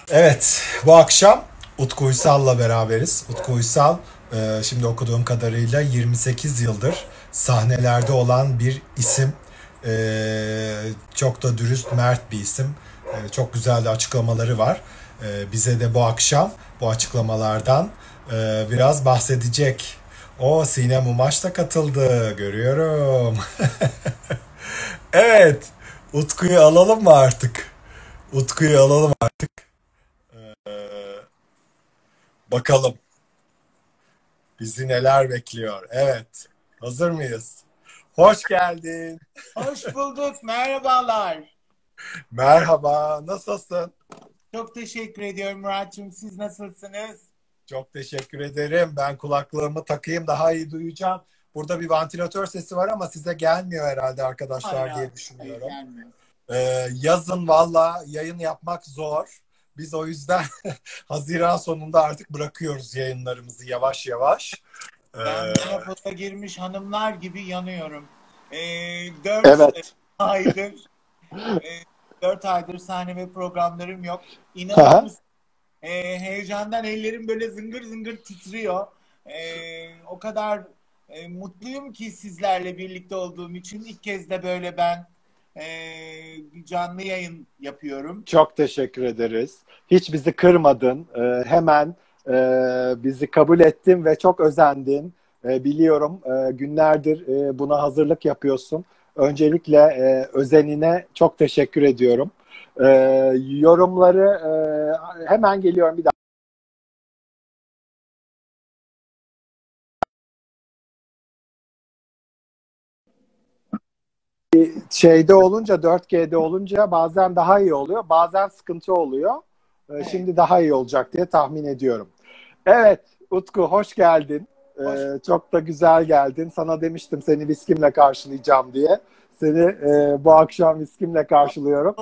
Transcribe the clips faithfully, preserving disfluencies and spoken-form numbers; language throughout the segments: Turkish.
Evet, bu akşam Utku Uysal'la beraberiz. Utku Uysal, e, şimdi okuduğum kadarıyla yirmi sekiz yıldır sahnelerde olan bir isim. E, Çok da dürüst, mert bir isim. E, çok güzel de açıklamaları var. E, bize de bu akşam bu açıklamalardan e, biraz bahsedecek. O Sinem Umaş da katıldı, görüyorum. Evet, Utku'yu alalım mı artık? Utku'yu alalım artık. Bakalım. Bizi neler bekliyor? Evet. Hazır mıyız? Hoş geldin. Hoş bulduk. Merhabalar. Merhaba. Nasılsın? Çok teşekkür ediyorum Muratçım. Siz nasılsınız? Çok teşekkür ederim. Ben kulaklığımı takayım daha iyi duyacağım. Burada bir vantilatör sesi var ama size gelmiyor herhalde Hayır, arkadaşlar hayır, diye hayır düşünüyorum. gelmiyor. Ee, yazın valla yayın yapmak zor. Biz o yüzden Haziran sonunda artık bırakıyoruz yayınlarımızı yavaş yavaş. Ee, Ben menopoza girmiş hanımlar gibi yanıyorum. Ee, dört evet. aydır, e, dört aydır sahne ve programlarım yok. İnanır Aha. mısın? Ee, heyecandan ellerim böyle zıngır zıngır titriyor. Ee, o kadar e, mutluyum ki sizlerle birlikte olduğum için. İlk kez de böyle ben e, bir canlı yayın yapıyorum. Çok teşekkür ederiz. Hiç bizi kırmadın. Ee, hemen e, bizi kabul ettin ve çok özendin. Ee, biliyorum e, günlerdir e, buna hazırlık yapıyorsun. Öncelikle e, özenine çok teşekkür ediyorum. Ee, Yorumları e, hemen geliyorum bir şeyde olunca dört G'de olunca bazen daha iyi oluyor, bazen sıkıntı oluyor. Ee, Evet, Şimdi daha iyi olacak diye tahmin ediyorum. Evet, Utku hoş geldin. hoş Ee, çok da güzel geldin. Sana demiştim seni viskimle karşılayacağım diye. Seni e, bu akşam viskimle karşılıyorum.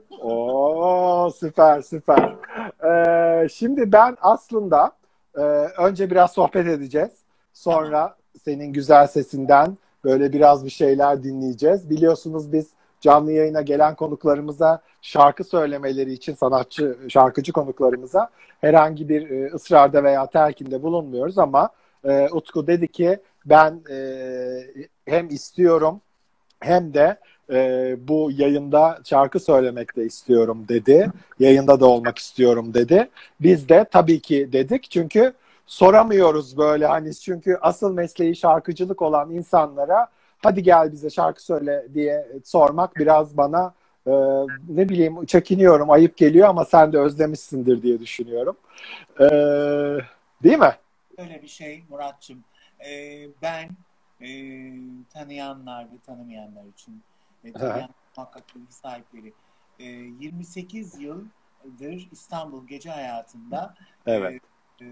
Oo süper süper. Ee, şimdi ben aslında e, önce biraz sohbet edeceğiz. tamam. Sonra senin güzel sesinden böyle biraz bir şeyler dinleyeceğiz. Biliyorsunuz biz canlı yayına gelen konuklarımıza şarkı söylemeleri için sanatçı, şarkıcı konuklarımıza herhangi bir e, ısrarda veya telkinde bulunmuyoruz ama e, Utku dedi ki ben e, hem istiyorum hem de e, bu yayında şarkı söylemek de istiyorum dedi. Yayında da olmak istiyorum dedi. Biz de tabii ki dedik çünkü soramıyoruz böyle hani çünkü asıl mesleği şarkıcılık olan insanlara hadi gel bize şarkı söyle diye sormak biraz bana e, ne bileyim çekiniyorum, ayıp geliyor ama sen de özlemişsindir diye düşünüyorum. E, Değil mi? Öyle bir şey Muratçım. Ee, ben e, tanıyanlar ve tanımayanlar için ve tanıyan muhakkak bilgi sahipleri e, yirmi sekiz yıldır İstanbul gece hayatında e, Evet, e,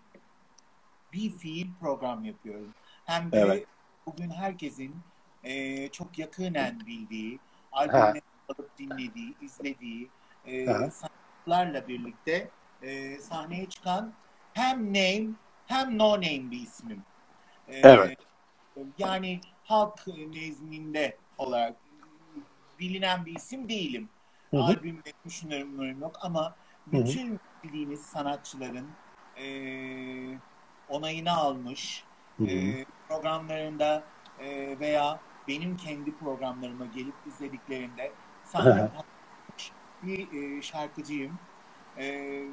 bir fiil program yapıyorum. Hem evet. de bugün herkesin e, çok yakinen bildiği, Ha, albümleri alıp dinlediği, izlediği e, ha. sanatçılarla birlikte e, sahneye çıkan hem name hem no name bir ismim. Evet. E, Yani halk nezdinde olarak bilinen bir isim değilim. Hı hı, Albümlerim, şunlarım yok ama hı hı, bütün bildiğiniz sanatçıların e, onayını almış, hı hı. e, programlarında e, veya benim kendi programlarıma gelip izlediklerinde sahne patlamış bir e, şarkıcıyım. E,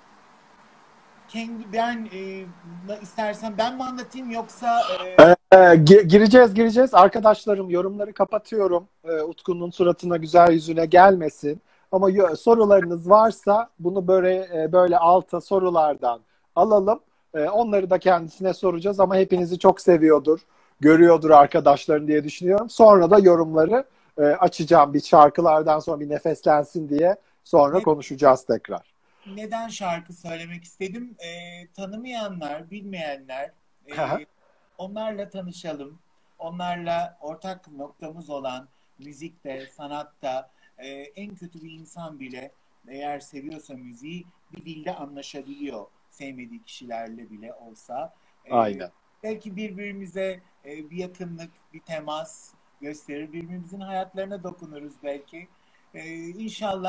kendi ben e, istersen ben mi anlatayım yoksa e, Ee, gi- gireceğiz gireceğiz. Arkadaşlarım yorumları kapatıyorum. Ee, Utku'nun suratına güzel yüzüne gelmesin. Ama yo- sorularınız varsa bunu böyle e, böyle alta sorulardan alalım. Ee, onları da kendisine soracağız ama hepinizi çok seviyordur, görüyordur arkadaşların diye düşünüyorum. Sonra da yorumları e, açacağım bir şarkılardan sonra bir nefeslensin diye sonra ne konuşacağız tekrar. neden şarkı söylemek istedim? Ee, tanımayanlar, bilmeyenler, e, onlarla tanışalım. Onlarla ortak noktamız olan müzikte, sanatta, e, en kötü bir insan bile eğer seviyorsa müziği bir dilde anlaşabiliyor. Sevmediği kişilerle bile olsa. E, Aynen. Belki birbirimize e, bir yakınlık, bir temas gösterir. Birbirimizin hayatlarına dokunuruz belki. E, İnşallah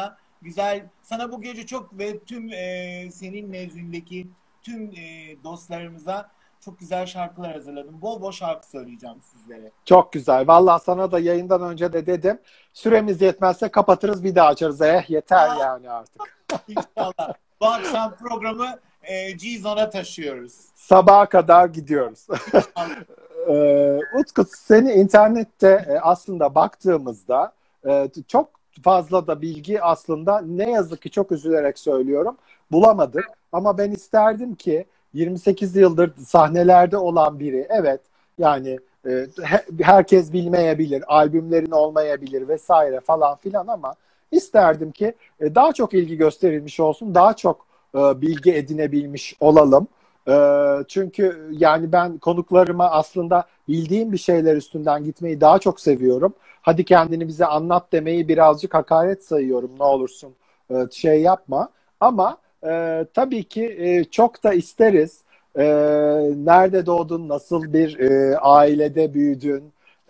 güzel. Sana bu gece çok ve tüm e, senin nezdindeki tüm e, dostlarımıza çok güzel şarkılar hazırladım. Bol bol şarkı söyleyeceğim sizlere. Çok güzel. Vallahi sana da yayından önce de dedim. Süremiz yetmezse kapatırız, bir daha açarız. Eh yeter Aa, yani artık. İnşallah. Bu akşam programı e, G-Zone'a taşıyoruz. Sabaha kadar gidiyoruz. İnşallah. Ee, Utku, seni internette e, aslında baktığımızda e, çok fazla da bilgi aslında, ne yazık ki çok üzülerek söylüyorum, bulamadık. Ama ben isterdim ki yirmi sekiz yıldır sahnelerde olan biri, evet yani e, he- herkes bilmeyebilir, albümlerin olmayabilir vesaire falan filan, ama isterdim ki e, daha çok ilgi gösterilmiş olsun, daha çok e, bilgi edinebilmiş olalım. Ee, çünkü yani ben konuklarıma aslında bildiğim bir şeyler üstünden gitmeyi daha çok seviyorum. Hadi kendini bize anlat demeyi birazcık hakaret sayıyorum. Ne olursun e, şey yapma. Ama e, tabii ki e, çok da isteriz. E, nerede doğdun, nasıl bir e, ailede büyüdün,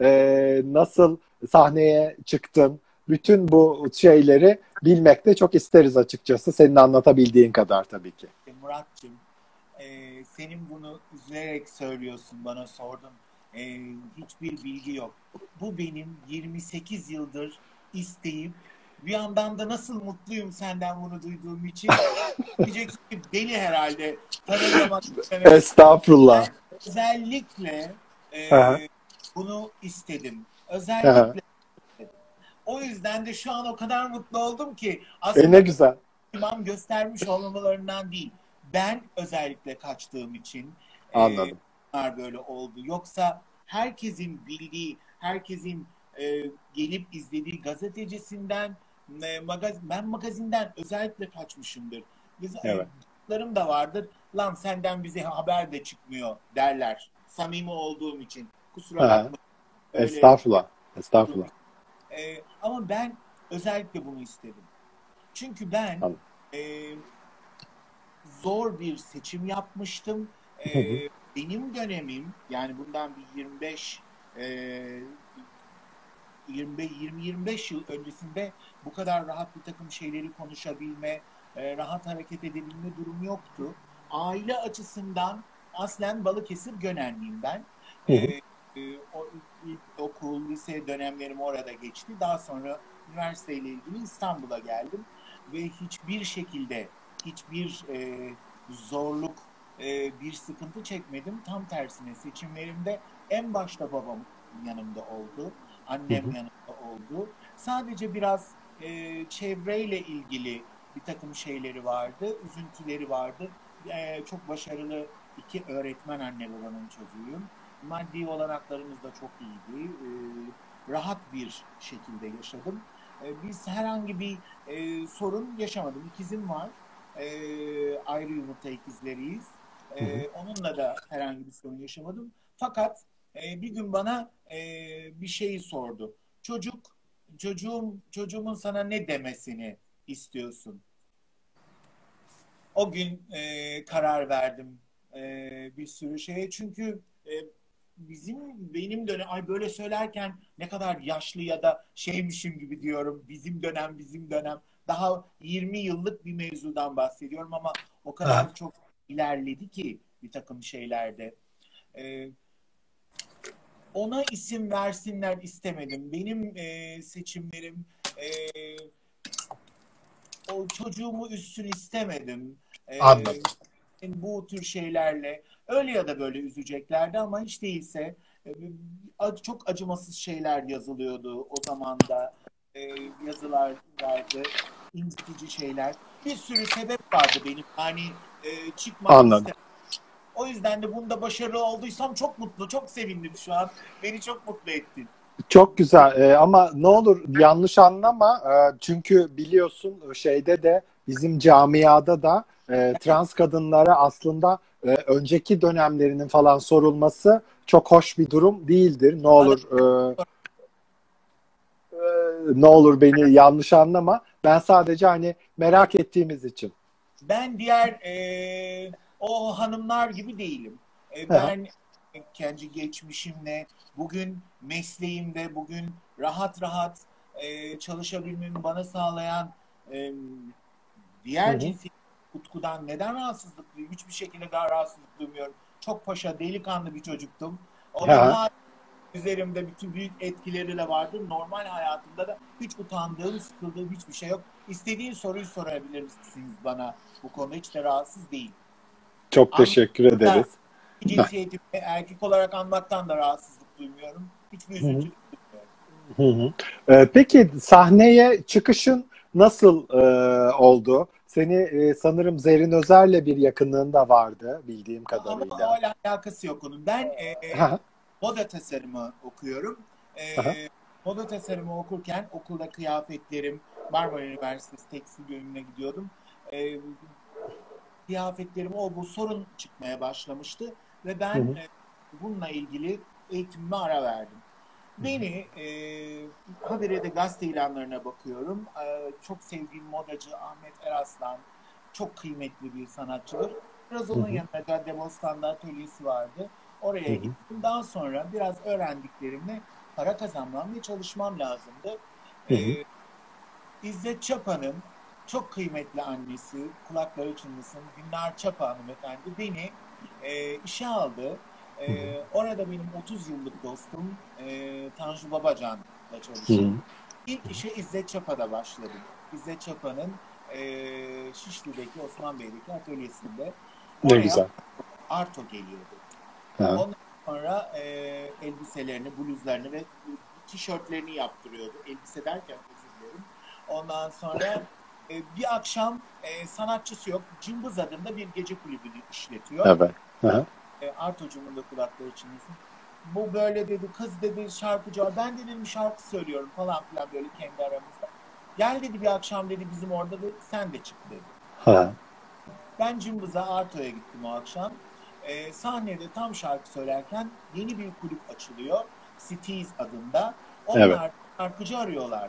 e, nasıl sahneye çıktın, bütün bu şeyleri bilmek de çok isteriz açıkçası. Senin anlatabildiğin kadar tabii ki. Muratcığım, e, senin bunu üzülerek söylüyorsun, bana sordun. E, hiçbir bilgi yok. Bu benim yirmi sekiz yıldır isteyip bir yandan da nasıl mutluyum senden bunu duyduğum için. Diyeceksin ki deli herhalde. Tanımamak istemek. Estağfurullah. Ben özellikle Aha, e, bunu istedim. aha. Özellikle istedim. O yüzden de şu an o kadar mutlu oldum ki E ne aslında güzel. imam göstermiş olmalarından değil. Ben özellikle kaçtığım için e, Anladım. bunlar böyle oldu. Yoksa herkesin bildiği, herkesin e, gelip izlediği gazetecisinden, e, magaz ben magazinden özellikle kaçmışımdır. Biz, e, Evet. Dostlarım da vardır. Lan senden bize haber de çıkmıyor derler. Samimi olduğum için. Kusura Aha. bakma. Öyle. Estağfurullah. Estağfurullah. E, ama ben özellikle bunu istedim. Çünkü ben Anladım. e, zor bir seçim yapmıştım. Hı hı. Ee, benim dönemim, yani bundan bir yirmi beş e, yirmi yirmi beş yıl öncesinde bu kadar rahat bir takım şeyleri konuşabilme, e, rahat hareket edebilme durumu yoktu. Aile açısından aslen Balıkesir Gönenliyim ben. Hı E, hı. e, o, ilk okul, lise dönemlerim orada geçti. Daha sonra üniversiteyle ilgili İstanbul'a geldim ve hiçbir şekilde hiçbir e, zorluk, e, bir sıkıntı çekmedim. Tam tersine seçimlerimde en başta babam yanımda oldu. Hı Annem hı. yanımda oldu. Sadece biraz e, çevreyle ilgili bir takım şeyleri vardı, üzüntüleri vardı. E, çok başarılı iki öğretmen anne babanın çocuğuyum. Maddi olanaklarımız da çok iyiydi. E, rahat bir şekilde yaşadım. E, biz herhangi bir e, sorun yaşamadım. İkizim var. E, ayrı yumurta ikizleriyiz. Hı hı. E, onunla da herhangi bir sorun yaşamadım. Fakat e, bir gün bana e, bir şeyi sordu. Çocuk, çocuğum, çocuğumun sana ne demesini istiyorsun? O gün e, karar verdim e, bir sürü şeye. Çünkü e, bizim benim dönem, ay böyle söylerken ne kadar yaşlı ya da şeymişim gibi diyorum. Bizim dönem, bizim dönem. Daha yirmi yıllık bir mevzudan bahsediyorum ama o Aha. kadar çok ilerledi ki bir takım şeylerde. E, Ona isim versinler istemedim. Benim e, seçimlerim, e, o çocuğumu üssün istemedim. E, Anladım. Bu tür şeylerle öyle ya da böyle üzeceklerdi ama hiç değilse e, çok acımasız şeyler yazılıyordu o zaman da. E, yazılar vardı, incitici şeyler. Bir sürü sebep vardı benim. Hani e, çıkmak Anladım. istemedim. O yüzden de bunda başarılı olduysam çok mutlu, çok sevindim şu an. Beni çok mutlu ettin. Çok güzel. Ee, ama ne olur yanlış anlama. Ee, çünkü biliyorsun şeyde de, bizim camiada da e, trans kadınlara aslında e, önceki dönemlerinin falan sorulması çok hoş bir durum değildir. Ne Bana olur e, e, ne olur beni yanlış anlama. Ben sadece hani merak ettiğimiz için. Ben diğer e, o hanımlar gibi değilim. E, Hı hı. ben kendi geçmişimle, bugün mesleğimde, bugün rahat rahat e, çalışabilmemi bana sağlayan e, Hı diğer hı. cinsiyet Utku'dan neden rahatsızlık duyuyorum? Hiçbir şekilde daha rahatsızlık duymuyorum. Çok paşa, delikanlı bir çocuktum. Onun Ha, hala üzerimde bütün büyük etkileri de vardı. Normal hayatımda da hiç utandığım, sıkıldığım hiçbir şey yok. İstediğin soruyu sorabilirsiniz bana. Bu konuda hiç de rahatsız değil. çok teşekkür Anlamda ederiz. Ha, cinsiyetimi erkek olarak anmaktan da rahatsızlık duymuyorum. Hiçbir hı hı. üzüntü duymuyorum. Hı hı. Ee, peki sahneye çıkışın nasıl e, oldu? Seni e, sanırım Zerrin Özer'le bir yakınlığın da vardı bildiğim Ama kadarıyla. öyle alakası yok onun. Ben e, Ha, moda tasarımı okuyorum. E, ha, moda tasarımı okurken okulda kıyafetlerim, Marmara Üniversitesi Tekstil bölümüne gidiyordum. E, kıyafetlerime o bu sorun çıkmaya başlamıştı ve hı ben hı, e, bununla ilgili eğitimime ara verdim. Beni e, habire de gazete ilanlarına bakıyorum. E, çok sevdiğim modacı Ahmet Eraslan çok kıymetli bir sanatçıdır. Biraz hı onun hı, yanında Caddebostan'da atölyesi vardı. hı Oraya hı, gittim. Daha sonra biraz öğrendiklerimle para kazanmam ve çalışmam lazımdı. hı hı, E, İzzet Çapa'nın çok kıymetli annesi, kulakları çınlasın, Günler Çapa hanımefendi beni e, işe aldı. hı hı, E, orada benim otuz yıllık dostum e, Tanju Babacan'la hı hı. çalıştım. İlk işe İzzet Çapa'da başladım. İzzet Çapa'nın e, Şişli'deki, Osman Bey'deki atölyesinde. Ne Oraya güzel. Arto geliyordu. Ha, Ondan sonra e, elbiselerini, bluzlarını ve tişörtlerini yaptırıyordu. Elbise derken özür dilerim. Ondan sonra e, bir akşam e, sanatçısı yok. Cımbız adında bir gece kulübünü işletiyor. evet. Ha, E, Artocuğumun da kulakları çınlasın. Bu böyle dedi, kız dedi şarkıcı var. Ben de dedim şarkı söylüyorum falan filan böyle kendi aramızda. Gel dedi bir akşam dedi bizim orada dedi, sen de çık dedi. ha, Ben Cımbız'a Arto'ya gittim o akşam. Ee, sahnede tam şarkı söylerken yeni bir kulüp açılıyor. Cities adında. evet. Onlar şarkıcı arıyorlar.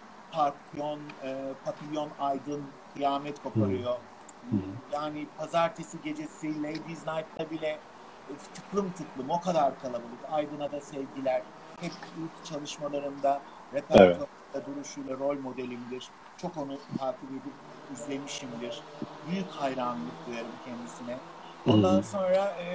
Papyon, e, Papillon Aydın kıyamet Hı hı, koparıyor. hı Yani pazartesi gecesi Ladies Night'ta bile e, tıklım tıklım o kadar kalabalık. Aydın'a da sevgiler. Hep ilk çalışmalarımda evet. repertuarda duruşuyla rol modelimdir. Çok onu takip edip izlemişimdir. Büyük hayranlık duyarım kendisine. Hı hı, Ondan sonra e,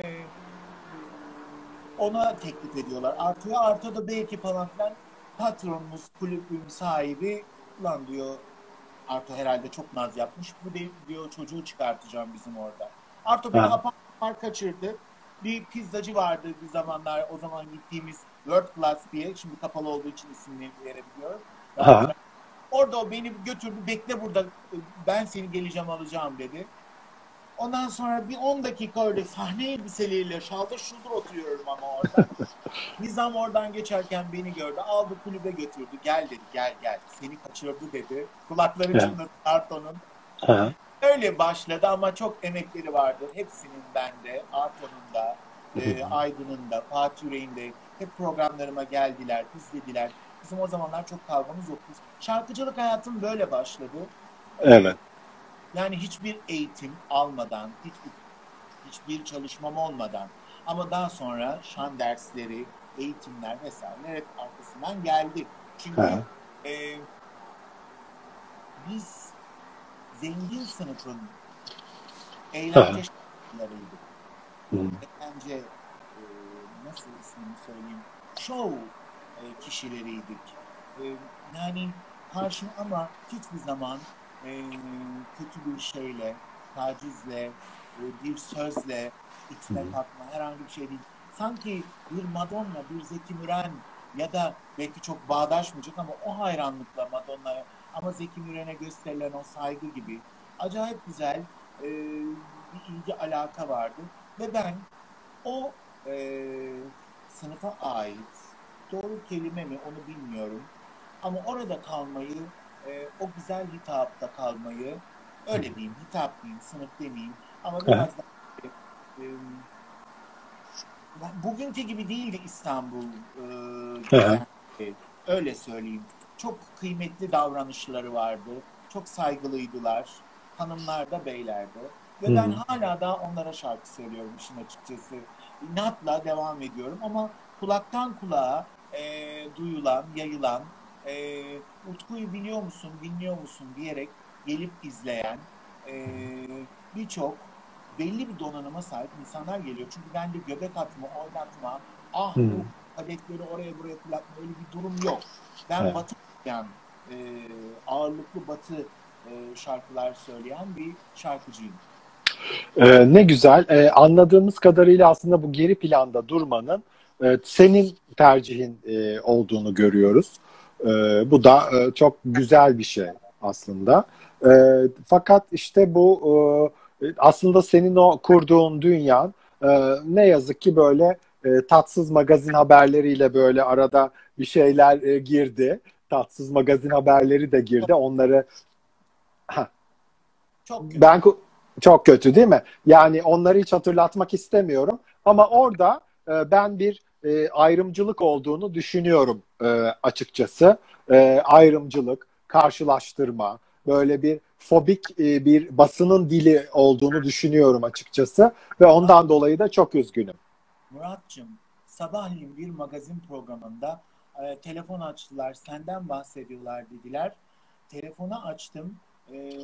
ona teklif ediyorlar. Artıyor. Arto da belki falan filan patronumuz, kulübün sahibi ulan diyor Arto herhalde çok naz yapmış. Bu de, diyor çocuğu çıkartacağım bizim orada. Arto beni ha, apar apar kaçırdı. Bir pizzacı vardı bir zamanlar o zaman gittiğimiz World Class diye. Şimdi kapalı olduğu için isimini verebiliyorum. ha, Rahatça. Orada o beni götürdü. Bekle burada ben seni geleceğim alacağım dedi. Ondan sonra bir on dakika öyle sahne elbiseleriyle şaldır şuldur oturuyorum ama orada. Nizam oradan geçerken beni gördü. Aldı kulübe götürdü. Gel dedi gel gel. Seni kaçırdı dedi. Kulakları ha, çınladı Arto'nun. ha, Öyle başladı ama çok emekleri vardır. Hepsinin bende, Arto'nun da, hı hı. e, Aydın'ın da, Fatih Yüreğin de hep programlarıma geldiler, izlediler. Bizim o zamanlar çok kavgamız yoktu. Şarkıcılık hayatım böyle başladı. E, Evet. yani hiçbir eğitim almadan, hiçbir, hiçbir çalışmam olmadan ama daha sonra şan dersleri, eğitimler vesaire hep arkasından geldi. Çünkü Ha, e, biz zengin sınıfın ha, eğlence şarkılarıydık. hı hı, Eğlence e, nasıl ismini söyleyeyim? Show e, kişileriydik. E, yani karşı ama hiçbir zaman e, kötü bir şeyle, tacizle, e, bir sözle hı hı, itme kalkma herhangi bir şey değil. Sanki bir Madonna, bir Zeki Müren ya da belki çok bağdaşmayacak ama o hayranlıkla Madonna'ya ama Zeki Müren'e gösterilen o saygı gibi acayip güzel e, bir ilgi alaka vardı. Ve ben o e, sınıfa ait, doğru kelime mi onu bilmiyorum. Ama orada kalmayı, e, o güzel hitapta kalmayı, öyle diyeyim, hitap diyeyim, sınıf demeyeyim. Ama ha, biraz daha e, bugünkü gibi değildi İstanbul e, ha, gezenleri. Öyle söyleyeyim. Çok kıymetli davranışları vardı. Çok saygılıydılar. Hanımlar da beyler de. hı Ve ben hı, hala da onlara şarkı söylüyorum işin açıkçası. İnatla devam ediyorum ama kulaktan kulağa e, duyulan, yayılan e, Utku'yu biliyor musun, dinliyor musun diyerek gelip izleyen e, birçok belli bir donanıma sahip insanlar geliyor. Çünkü bende göbek atma, oynatma, ah Hı. bu kadekleri oraya buraya fırlatma öyle bir durum yok. Ben Evet. batı yani e, ağırlıklı batı e, şarkılar söyleyen bir şarkıcıyım. Ee, ne güzel. Ee, anladığımız kadarıyla aslında bu geri planda durmanın e, senin tercihin e, olduğunu görüyoruz. Ee, bu da e, çok güzel bir şey aslında. Ee, fakat işte bu e, aslında senin o kurduğun dünya e, ne yazık ki böyle e, tatsız magazin haberleriyle böyle arada bir şeyler e, girdi. Tatsız magazin haberleri de girdi. Onları Çok kötü. ben çok kötü değil mi? Yani onları hiç hatırlatmak istemiyorum. Ama orada e, ben bir e, ayrımcılık olduğunu düşünüyorum e, açıkçası. E, ayrımcılık, karşılaştırma, böyle bir fobik e, bir basının dili olduğunu düşünüyorum açıkçası. Ve ondan dolayı da çok üzgünüm. Muratcığım, sabahleyin bir magazin programında e, telefon açtılar, senden bahsediyorlar dediler. Telefonu açtım, e,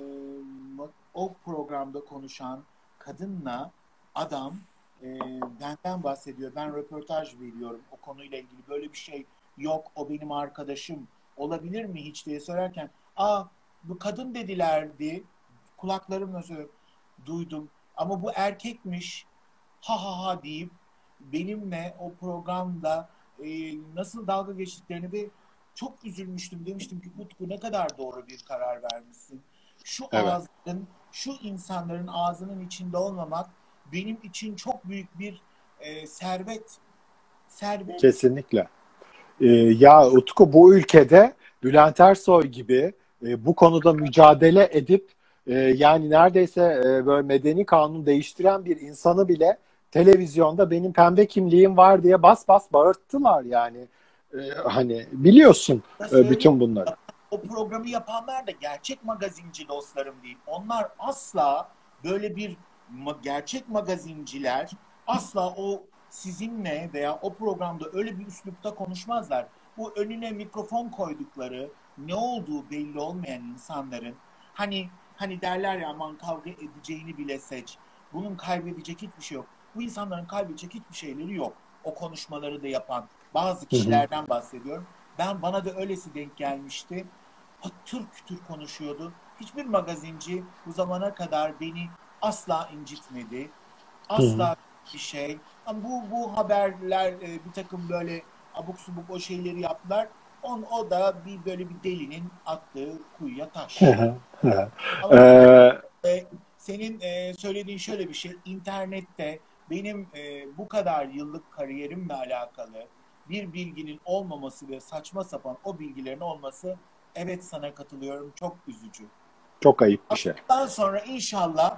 o programda konuşan kadınla adam e, benden bahsediyor. Ben röportaj veriyorum o konuyla ilgili. Böyle bir şey yok, o benim arkadaşım. Olabilir mi hiç diye sorarken, aa bu kadın dedilerdi. Kulaklarımla söylüyorum, duydum. Ama bu erkekmiş. Ha ha ha deyip benimle o programda e, nasıl dalga geçtiklerini ve çok üzülmüştüm. Demiştim ki Utku ne kadar doğru bir karar vermişsin. Şu Evet. ağzın, şu insanların ağzının içinde olmamak benim için çok büyük bir e, servet. Servet. Kesinlikle. Ee, ya Utku, bu ülkede Bülent Ersoy gibi e, bu konuda mücadele edip e, yani neredeyse e, böyle medeni kanunu değiştiren bir insanı bile televizyonda benim pembe kimliğim var diye bas bas bağırttılar yani. E, hani biliyorsun e, Söyleyeyim, bütün bunları. o programı yapanlar da gerçek magazinci dostlarım değil. Onlar asla böyle bir ma- gerçek magazinciler asla o sizinle veya o programda öyle bir üslupta konuşmazlar. Bu önüne mikrofon koydukları ne olduğu belli olmayan insanların hani hani derler ya aman kavga edeceğini bile seç. Bunun kaybedecek hiçbir şey yok. Bu insanların kaybedecek hiçbir şeyleri yok. O konuşmaları da yapan bazı Hı hı. kişilerden bahsediyorum. Ben bana da öylesi denk gelmişti. Patır kütür konuşuyordu. Hiçbir magazinci bu zamana kadar beni asla incitmedi. Hı hı. Asla bir şey. Ama bu bu haberler e, bir takım böyle abuk subuk o şeyleri yaptılar. On, o da bir böyle bir delinin attığı kuyuya Hı taş. hı. Hı hı. Ama Ee, e, senin e, söylediğin şöyle bir şey. İnternette benim e, bu kadar yıllık kariyerimle alakalı bir bilginin olmaması ve saçma sapan o bilgilerin olması, evet sana katılıyorum. Çok üzücü. Çok ayıp bir Ama şey. bundan sonra inşallah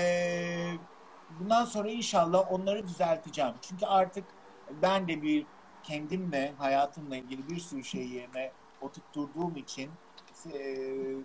e, bundan sonra inşallah onları düzelteceğim. Çünkü artık ben de bir kendimle, hayatımla ilgili bir sürü şeyi yerine oturtturduğum için e,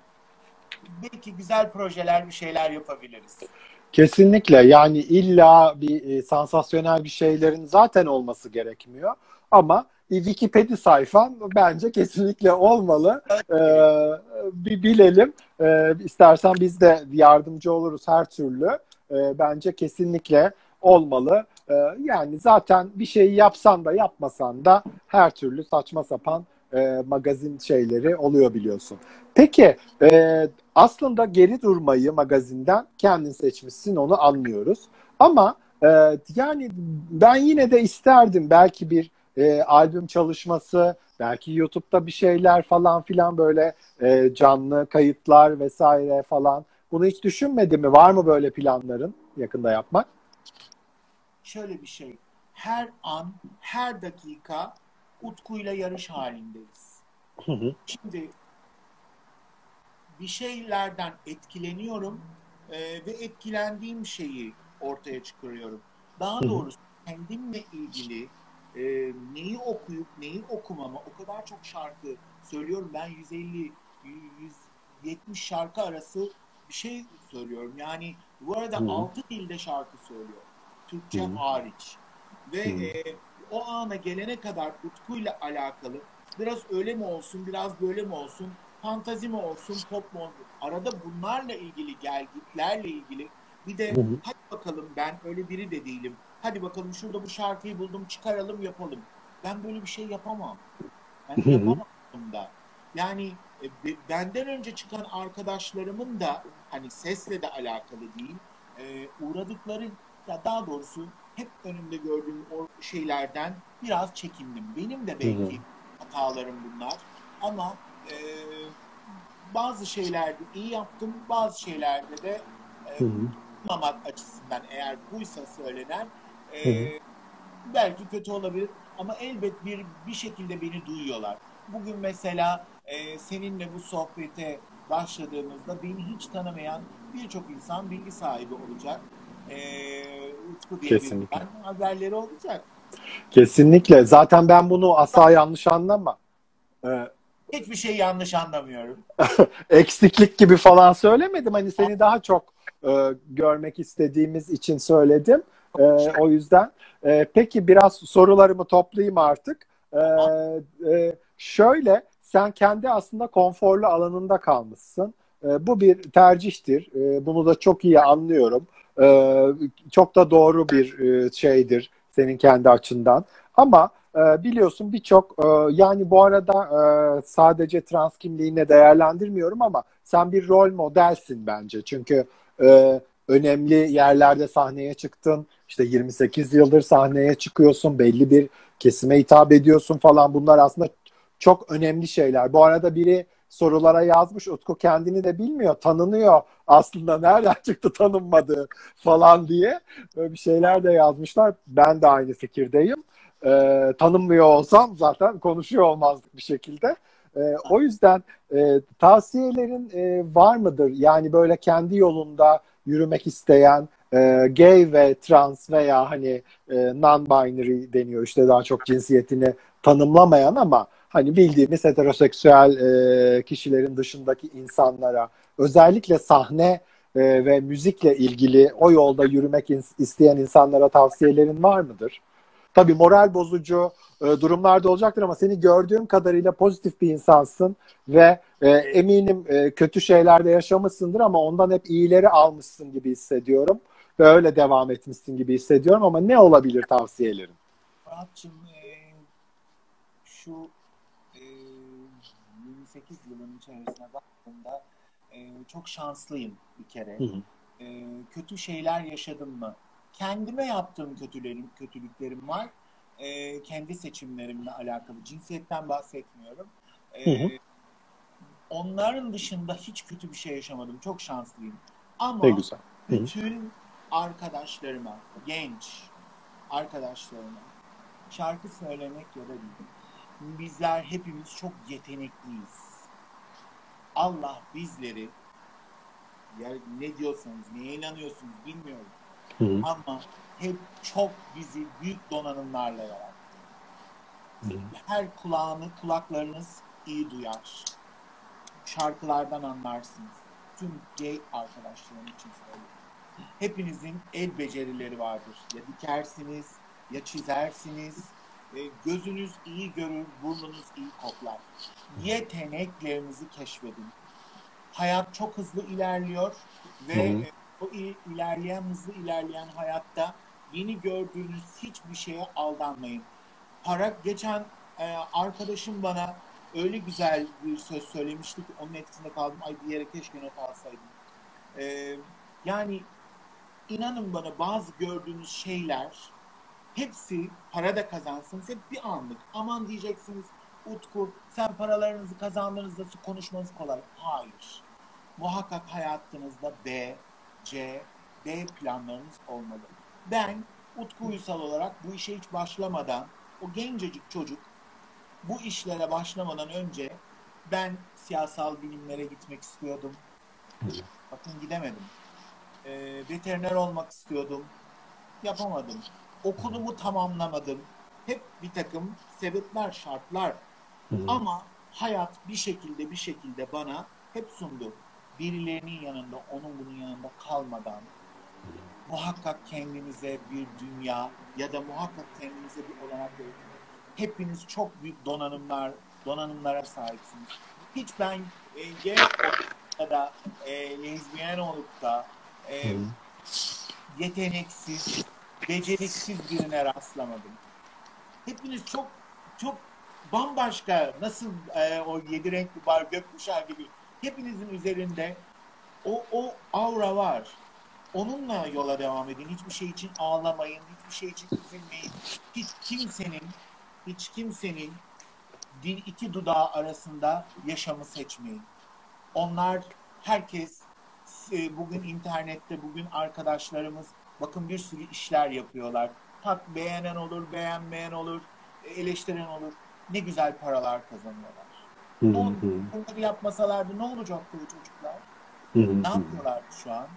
belki güzel projeler, bir şeyler yapabiliriz. Kesinlikle, yani illa bir e, sansasyonel bir şeylerin zaten olması gerekmiyor. Ama bir Wikipedia sayfan bence kesinlikle olmalı. Ee, bir bilelim. Ee, istersen biz de yardımcı oluruz her türlü. Ee, bence kesinlikle olmalı. Ee, yani zaten bir şeyi yapsan da yapmasan da her türlü saçma sapan e, magazin şeyleri oluyor biliyorsun. Peki, e, aslında geri durmayı magazinden kendin seçmişsin, onu anlıyoruz. Ama e, yani ben yine de isterdim belki bir e, albüm çalışması, belki YouTube'da bir şeyler falan filan, böyle e, canlı kayıtlar vesaire falan. Bunu hiç düşünmedin mi? Var mı böyle planların yakında yapmak? Şöyle bir şey. Her an, her dakika Utku'yla yarış halindeyiz. Hı hı, Şimdi bir şeylerden etkileniyorum e, ve etkilendiğim şeyi ortaya çıkarıyorum. hı Daha hı, doğrusu kendimle ilgili e, neyi okuyup neyi okumama o kadar çok şarkı söylüyorum. Ben yüz elli yüz yetmiş şarkı arası bir şey söylüyorum. Yani bu arada hı hı, altı dilde şarkı söylüyorum. hı Türkçe hariç. Ve hı, e, o ana gelene kadar Utku'yla alakalı biraz öyle mi olsun, biraz böyle mi olsun fantazi mi olsun, pop mu olsun? Arada bunlarla ilgili, gelgitlerle ilgili bir de Hı hı. hadi bakalım, ben öyle biri de değilim. Hadi bakalım şurada bu şarkıyı buldum, çıkaralım yapalım. Ben böyle bir şey yapamam. Ben Hı hı. yapamam da. Yani e, benden önce çıkan arkadaşlarımın da hani sesle de alakalı değil. E, uğradıkları, ya daha doğrusu hep önümde gördüğüm o şeylerden biraz çekindim. Benim de Hı hı. belki hatalarım bunlar. Ama e, bazı şeylerde iyi yaptım, bazı şeylerde de e, Hı hı. tutmamak açısından, eğer buysa söylenen, e, Hı hı. belki kötü olabilir ama elbet bir bir şekilde beni duyuyorlar. Bugün mesela e, seninle bu sohbete başladığımızda beni hiç tanımayan birçok insan bilgi sahibi olacak. E, Utku diye Kesinlikle. birinden haberleri olacak. Kesinlikle. Zaten ben bunu asla yanlış anlama. Ee, Hiçbir şey yanlış anlamıyorum. eksiklik gibi falan söylemedim. Hani seni daha çok e, görmek istediğimiz için söyledim. E, o yüzden. E, peki biraz sorularımı toplayayım artık. E, Tamam. e, şöyle, sen kendi aslında konforlu alanında kalmışsın. E, bu bir tercihtir. E, bunu da çok iyi anlıyorum. E, çok da doğru bir e, şeydir senin kendi açından. Ama e, biliyorsun birçok e, yani bu arada e, sadece trans kimliğine değerlendirmiyorum ama sen bir rol modelsin bence. Çünkü e, önemli yerlerde sahneye çıktın. İşte yirmi sekiz yıldır sahneye çıkıyorsun. Belli bir kesime hitap ediyorsun falan. Bunlar aslında çok önemli şeyler. Bu arada biri sorulara yazmış. Utku kendini de bilmiyor. Tanınıyor aslında. Nereden çıktı tanınmadığı falan diye. Böyle bir şeyler de yazmışlar. Ben de aynı fikirdeyim. E, tanınmıyor olsam zaten konuşuyor olmazdık bir şekilde. E, o yüzden e, tavsiyelerin e, var mıdır? Yani böyle kendi yolunda yürümek isteyen e, gay ve trans veya hani e, non-binary deniyor işte daha çok cinsiyetini tanımlamayan ama hani bildiğimiz heteroseksüel e, kişilerin dışındaki insanlara özellikle sahne e, ve müzikle ilgili o yolda yürümek isteyen insanlara tavsiyelerin var mıdır? Tabii moral bozucu e, durumlar da olacaktır ama seni gördüğüm kadarıyla pozitif bir insansın ve e, eminim e, kötü şeyler de yaşamışsındır ama ondan hep iyileri almışsın gibi hissediyorum ve öyle devam etmişsin gibi hissediyorum ama ne olabilir tavsiyelerin? Murat'cığım, e, şu e, yirmi sekiz yılın içerisine baktığımda e, çok şanslıyım bir kere. Hı hı. E, kötü şeyler yaşadım mı? Kendime yaptığım kötülerim, kötülüklerim var. E, kendi seçimlerimle alakalı. Cinsiyetten bahsetmiyorum. Hı E, hı. onların dışında hiç kötü bir şey yaşamadım. Çok şanslıyım. Ne Ama güzel. Hı hı. bütün arkadaşlarıma, genç arkadaşlarıma şarkı söylemek ya da değil. Bizler hepimiz çok yetenekliyiz. Allah bizleri, ya ne diyorsanız, neye inanıyorsunuz bilmiyorum. Hı hı. Ama hep çok bizi büyük donanımlarla yarattı. Hı hı. Her kulağını, kulaklarınız iyi duyar. Şarkılardan anlarsınız. Tüm gay arkadaşlarım için söylüyorum. Hepinizin el becerileri vardır. Ya dikersiniz, ya çizersiniz. E, gözünüz iyi görür, burnunuz iyi koklar. Yeteneklerinizi keşfedin. Hayat çok hızlı ilerliyor ve Hı hı. e, o ilerleyen, hızlı ilerleyen hayatta yeni gördüğünüz hiçbir şeye aldanmayın. Para, geçen e, arkadaşım bana öyle güzel bir söz söylemişti ki onun etkisinde kaldım. Ay, bir yere keşke not alsaydım. E, yani inanın bana, bazı gördüğünüz şeyler hepsi, para da kazansanız, hep bir anlık. Aman diyeceksiniz, Utku sen paralarınızı kazandığınızda konuşmanız kolay. Hayır. Muhakkak hayatınızda B, C, D planlarınız olmalı. Ben Utku Uysal olarak bu işe hiç başlamadan, o gencecik çocuk bu işlere başlamadan önce ben siyasal bilimlere gitmek istiyordum. Bakın gidemedim. E, veteriner olmak istiyordum. Yapamadım. Okulumu tamamlamadım. Hep bir takım sebepler, şartlar. Hı hı. Ama hayat bir şekilde bir şekilde bana hep sundu. Birilerinin yanında, onun bunun yanında kalmadan muhakkak kendinize bir dünya ya da muhakkak kendinize bir olanak verin. Hepiniz çok büyük donanımlar, donanımlara sahipsiniz. hiç ben e, gay olup da e, lezbiyen olup da e, yeteneksiz, beceriksiz birine rastlamadım. Hepiniz çok çok bambaşka, nasıl e, o yedi renkli bar gökkuşağı gibi hepinizin üzerinde o, o aura var. Onunla yola devam edin. Hiçbir şey için ağlamayın, hiçbir şey için üzülmeyin. Hiç kimsenin hiç kimsenin dil iki dudağı arasında yaşamı seçmeyin. Onlar, herkes e, bugün internette, bugün arkadaşlarımız bakın bir sürü işler yapıyorlar. Tak beğenen olur, beğenmeyen olur, eleştiren olur. Ne güzel paralar kazanıyorlar. Ne olur, bunları yapmasalardı ne olacaktı bu çocuklar? Ne yapıyorlardı şu an?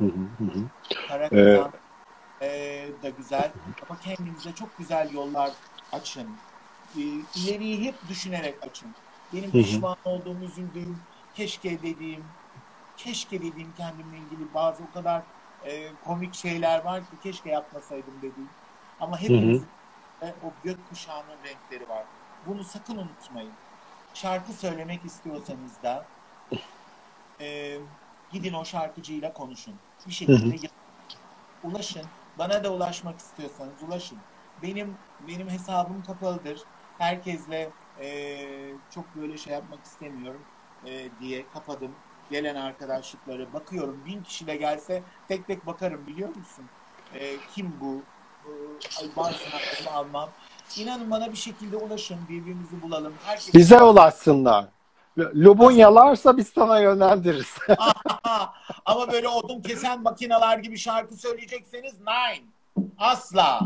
Para kazan e, da güzel ama kendinize çok güzel yollar açın. E, ileriyi hep düşünerek açın. Benim pişman olduğum, üzüldüğüm, keşke dediğim, keşke dediğim kendimle ilgili bazı o kadar e, komik şeyler var ki keşke yapmasaydım dediğim. Ama hepimizin de o gökkuşağının renkleri var. Bunu sakın unutmayın. Şarkı söylemek istiyorsanız da e, gidin o şarkıcıyla konuşun. Bir şekilde ulaşın. Bana da ulaşmak istiyorsanız ulaşın. Benim benim hesabım kapalıdır. Herkesle e, çok böyle şey yapmak istemiyorum e, diye kapadım. Gelen arkadaşlıkları bakıyorum. Bin kişi de gelse tek tek bakarım, biliyor musun? E, kim bu? E, bazılarını almam. İnanın bana bir şekilde ulaşın. Birbirimizi bulalım. Herkes... Bize ulaşsınlar. Lubunyalarsa biz sana yönlendiririz. Ama böyle odun kesen makineler gibi şarkı söyleyecekseniz nine. Asla.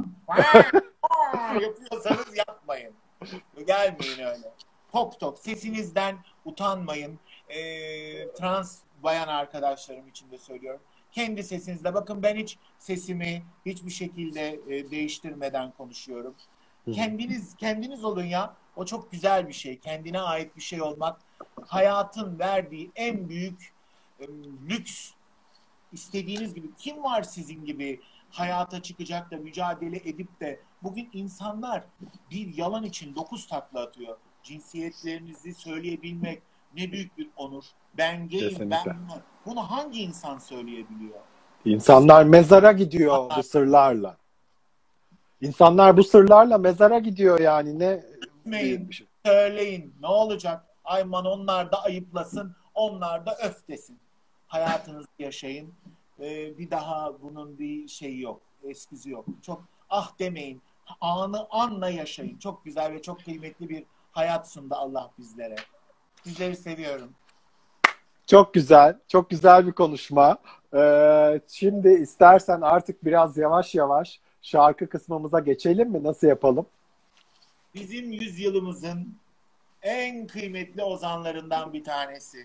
Yapıyorsanız yapmayın. Gelmeyin öyle. Tok tok. Sesinizden utanmayın. Ee, trans bayan arkadaşlarım için de söylüyorum. Kendi sesinizde. Bakın ben hiç sesimi hiçbir şekilde e, değiştirmeden konuşuyorum. Kendiniz kendiniz olun ya. O çok güzel bir şey. Kendine ait bir şey olmak hayatın verdiği en büyük e, lüks. İstediğiniz gibi. Kim var sizin gibi hayata çıkacak da mücadele edip de bugün insanlar bir yalan için dokuz takla atıyor. Cinsiyetlerinizi söyleyebilmek ne büyük bir onur. Ben gayim, ben bunu. Bunu hangi insan söyleyebiliyor? İnsanlar mezara gidiyor bu sırlarla. İnsanlar bu sırlarla mezara gidiyor yani, ne büyük şey. Söyleyin, ne olacak? Ayman onlar da ayıplasın, onlar da öf desin. Hayatınızı yaşayın. Ee, bir daha bunun bir şeyi yok, eskisi yok. Çok ah demeyin, anı anla yaşayın. Çok güzel ve çok kıymetli bir hayat sundu Allah bizlere. Sizleri seviyorum. Çok güzel, çok güzel bir konuşma. Ee, şimdi istersen artık biraz yavaş yavaş şarkı kısmımıza geçelim mi? Nasıl yapalım? Bizim yüzyılımızın en kıymetli ozanlarından bir tanesi.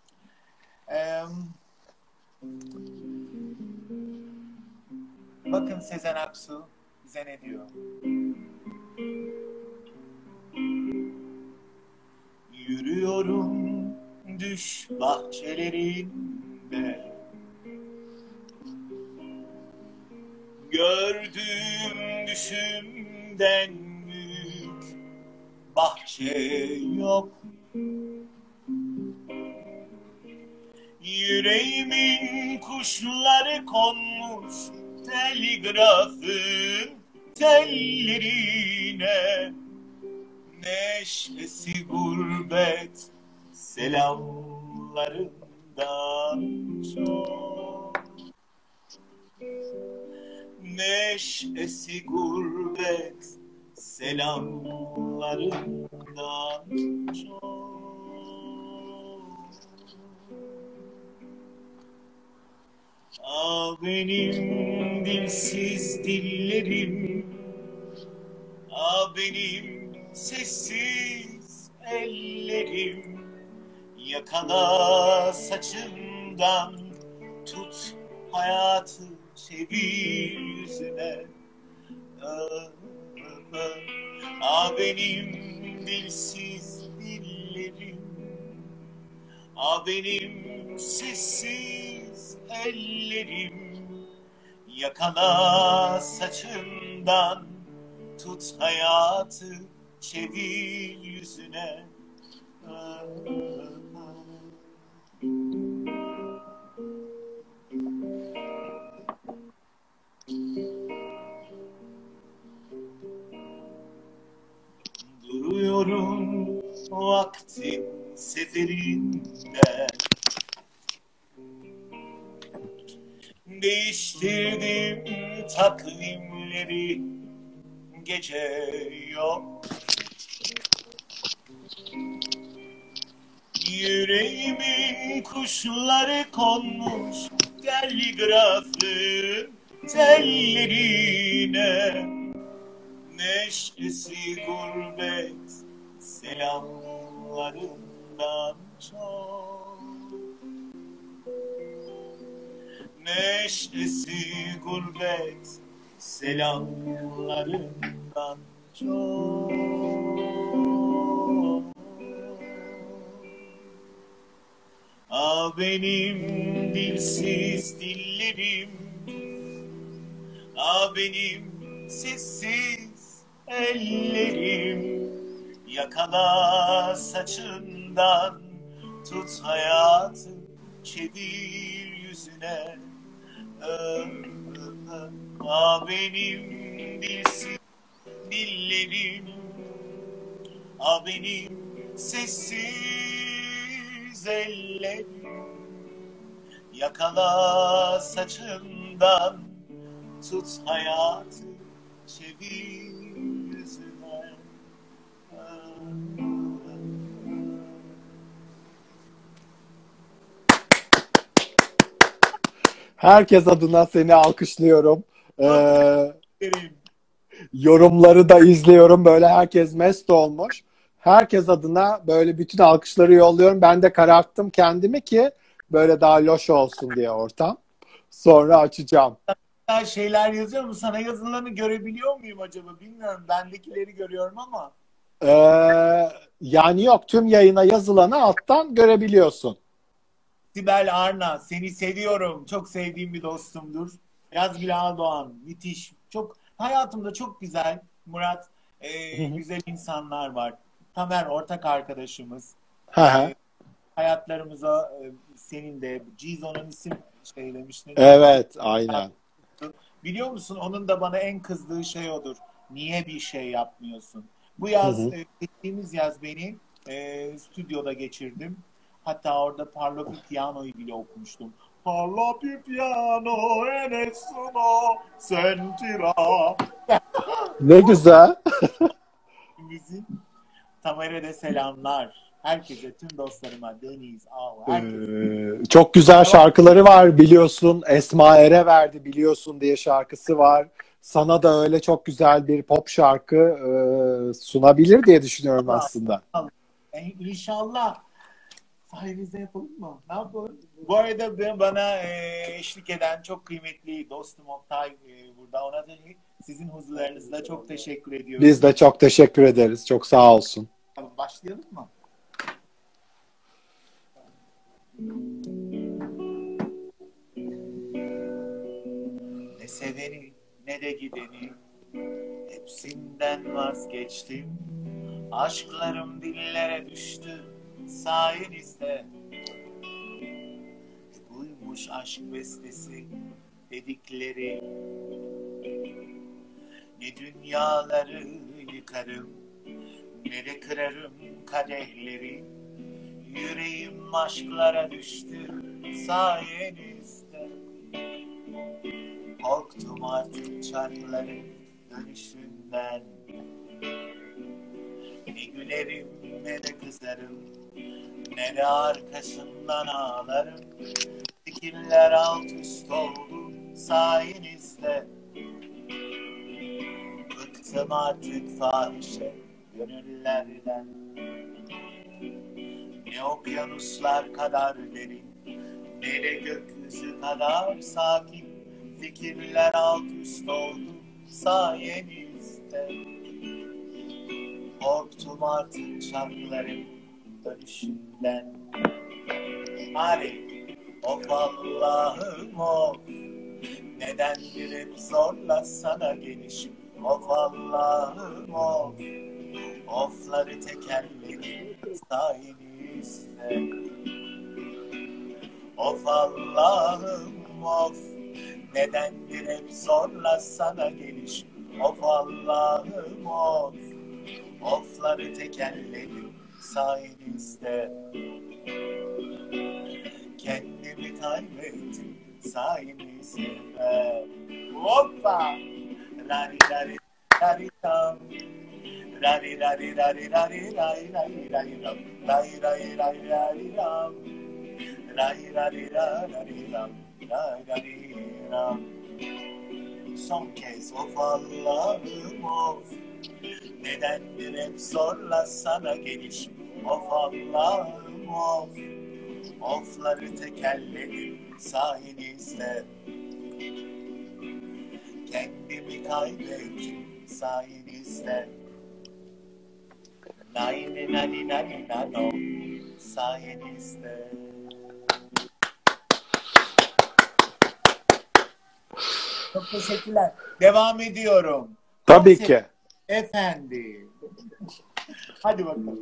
Ee, bakın Sezen Aksu bize ne diyor? Yürüyorum düş bahçelerinde, gördüğüm düşümden büyük bahçe yok. Yüreğimin kuşları konmuş telgrafın tellerine, neşesi gurbet selamlarından çok. Neşesi gurbet selamlarından çok. Ah benim dilsiz dillerim, ah benim sessiz ellerim, yakala saçımdan tut hayatı çevir yüzüne. Ah, ah, ah benim dilsiz dillerim, ah benim sessiz ellerim, yakala saçımdan tut hayatı çevir yüzüne. Ah, ah. Değiştirdim takvimleri, gece yok. Yüreğimin kuşları konmuş telgrafın tellerine. Neşesi gurbet selamlarından çok. Neşesi gurbet selamlarından çok. Ah benim dilsiz dillerim, ah benim sessiz ellerim, yakala saçından, tut hayatı, çevir yüzüne. Ah benim dilsiz dillerim, ah benim sessiz ellerim, yakala saçından, tut hayatı, çevir yüzüne. Herkes adına seni alkışlıyorum. Ee, yorumları da izliyorum. Böyle herkes mest olmuş. Herkes adına böyle bütün alkışları yolluyorum. Ben de kararttım kendimi ki böyle daha loş olsun diye ortam. Sonra açacağım. Şeyler yazıyor mu? Sana yazılanı görebiliyor muyum acaba? Bilmiyorum. Bendekileri görüyorum ama. Ee, yani yok. Tüm yayına yazılanı alttan görebiliyorsun. Sibel Arna, seni seviyorum. Çok sevdiğim bir dostumdur. Yazgül Ağdoğan, müthiş. Çok hayatımda çok güzel, Murat, e, güzel insanlar var. Tamer ortak arkadaşımız. E, hayatlarımıza e, senin de Cizo'nun isim şey demiştin. Evet, aynen. Biliyor musun? Onun da bana en kızdığı şey odur. Niye bir şey yapmıyorsun? Bu yaz, hı hı. E, geçtiğimiz yaz beni e, stüdyoda geçirdim. Hatta orada Parlo Piano'yu bile okumuştum. Parlo Piano e nessuno sentirà. Ne güzel. Tamer'e de selamlar. Herkese, tüm dostlarıma, Deniz, Ağ, herkese. Ee, çok güzel şarkıları var biliyorsun. Esma Ere verdi biliyorsun diye şarkısı var. Sana da öyle çok güzel bir pop şarkı e, sunabilir diye düşünüyorum Allah, aslında. Allah. İnşallah. Sayenizde yapalım mı? Ne yapalım? Bu arada bana e, eşlik eden çok kıymetli dostum Oktay e, burada. Ona da sizin huzurlarınızda çok teşekkür ediyorum. Biz de çok teşekkür ederiz. Çok sağ olsun. Başlayalım mı? Ne seveni ne de gideni, hepsinden vazgeçtim. Aşklarım dillere düştü sayenizde. Buymuş aşk bestesi dedikleri. Ne dünyaları yıkarım, ne de kırarım kadehleri. Yüreğim aşklara düştü sayenizde. Korktum artık çarkların dönüşünden. Ne gülerim ne de kızarım, ne de arkasından ağlarım. Fikirler alt üst oldu sayenizde. Bıktım artık fahişe gönüllerden. Ne okyanuslar kadar derin, ne de gökyüzü kadar sakin. Fikirler alt üst oldu sayenizde. Korktum artık şarkıların dönüşünden. Hadi of Allah'ım of, nedendir hep zorla sana gelişim. Of Allah'ım of, ofları tekerleri sayenizde. Of Allah'ım of, nedendir hep zorla sana gelişim. Of Allah'ım of, ofları tekerledim sayenizde. Kendimi kaybettim sayenizde. Hoppa! Rari rari rari ram. Rari rari rari rari rari rari rari ram. Rari rari rari rari ram. Rari rari rari ram. Rari rari ram. Son kez of Allah'ım of. Nedendir hep zorla sana geliş. Of Allah'ım of. Ofları tekelledim sayenizde. Kendimi kaybettim sayenizde. Nayne nani nani nano sayenizde. Çok teşekkürler. Devam ediyorum. Tabii ki. Efendim. Hadi bakalım.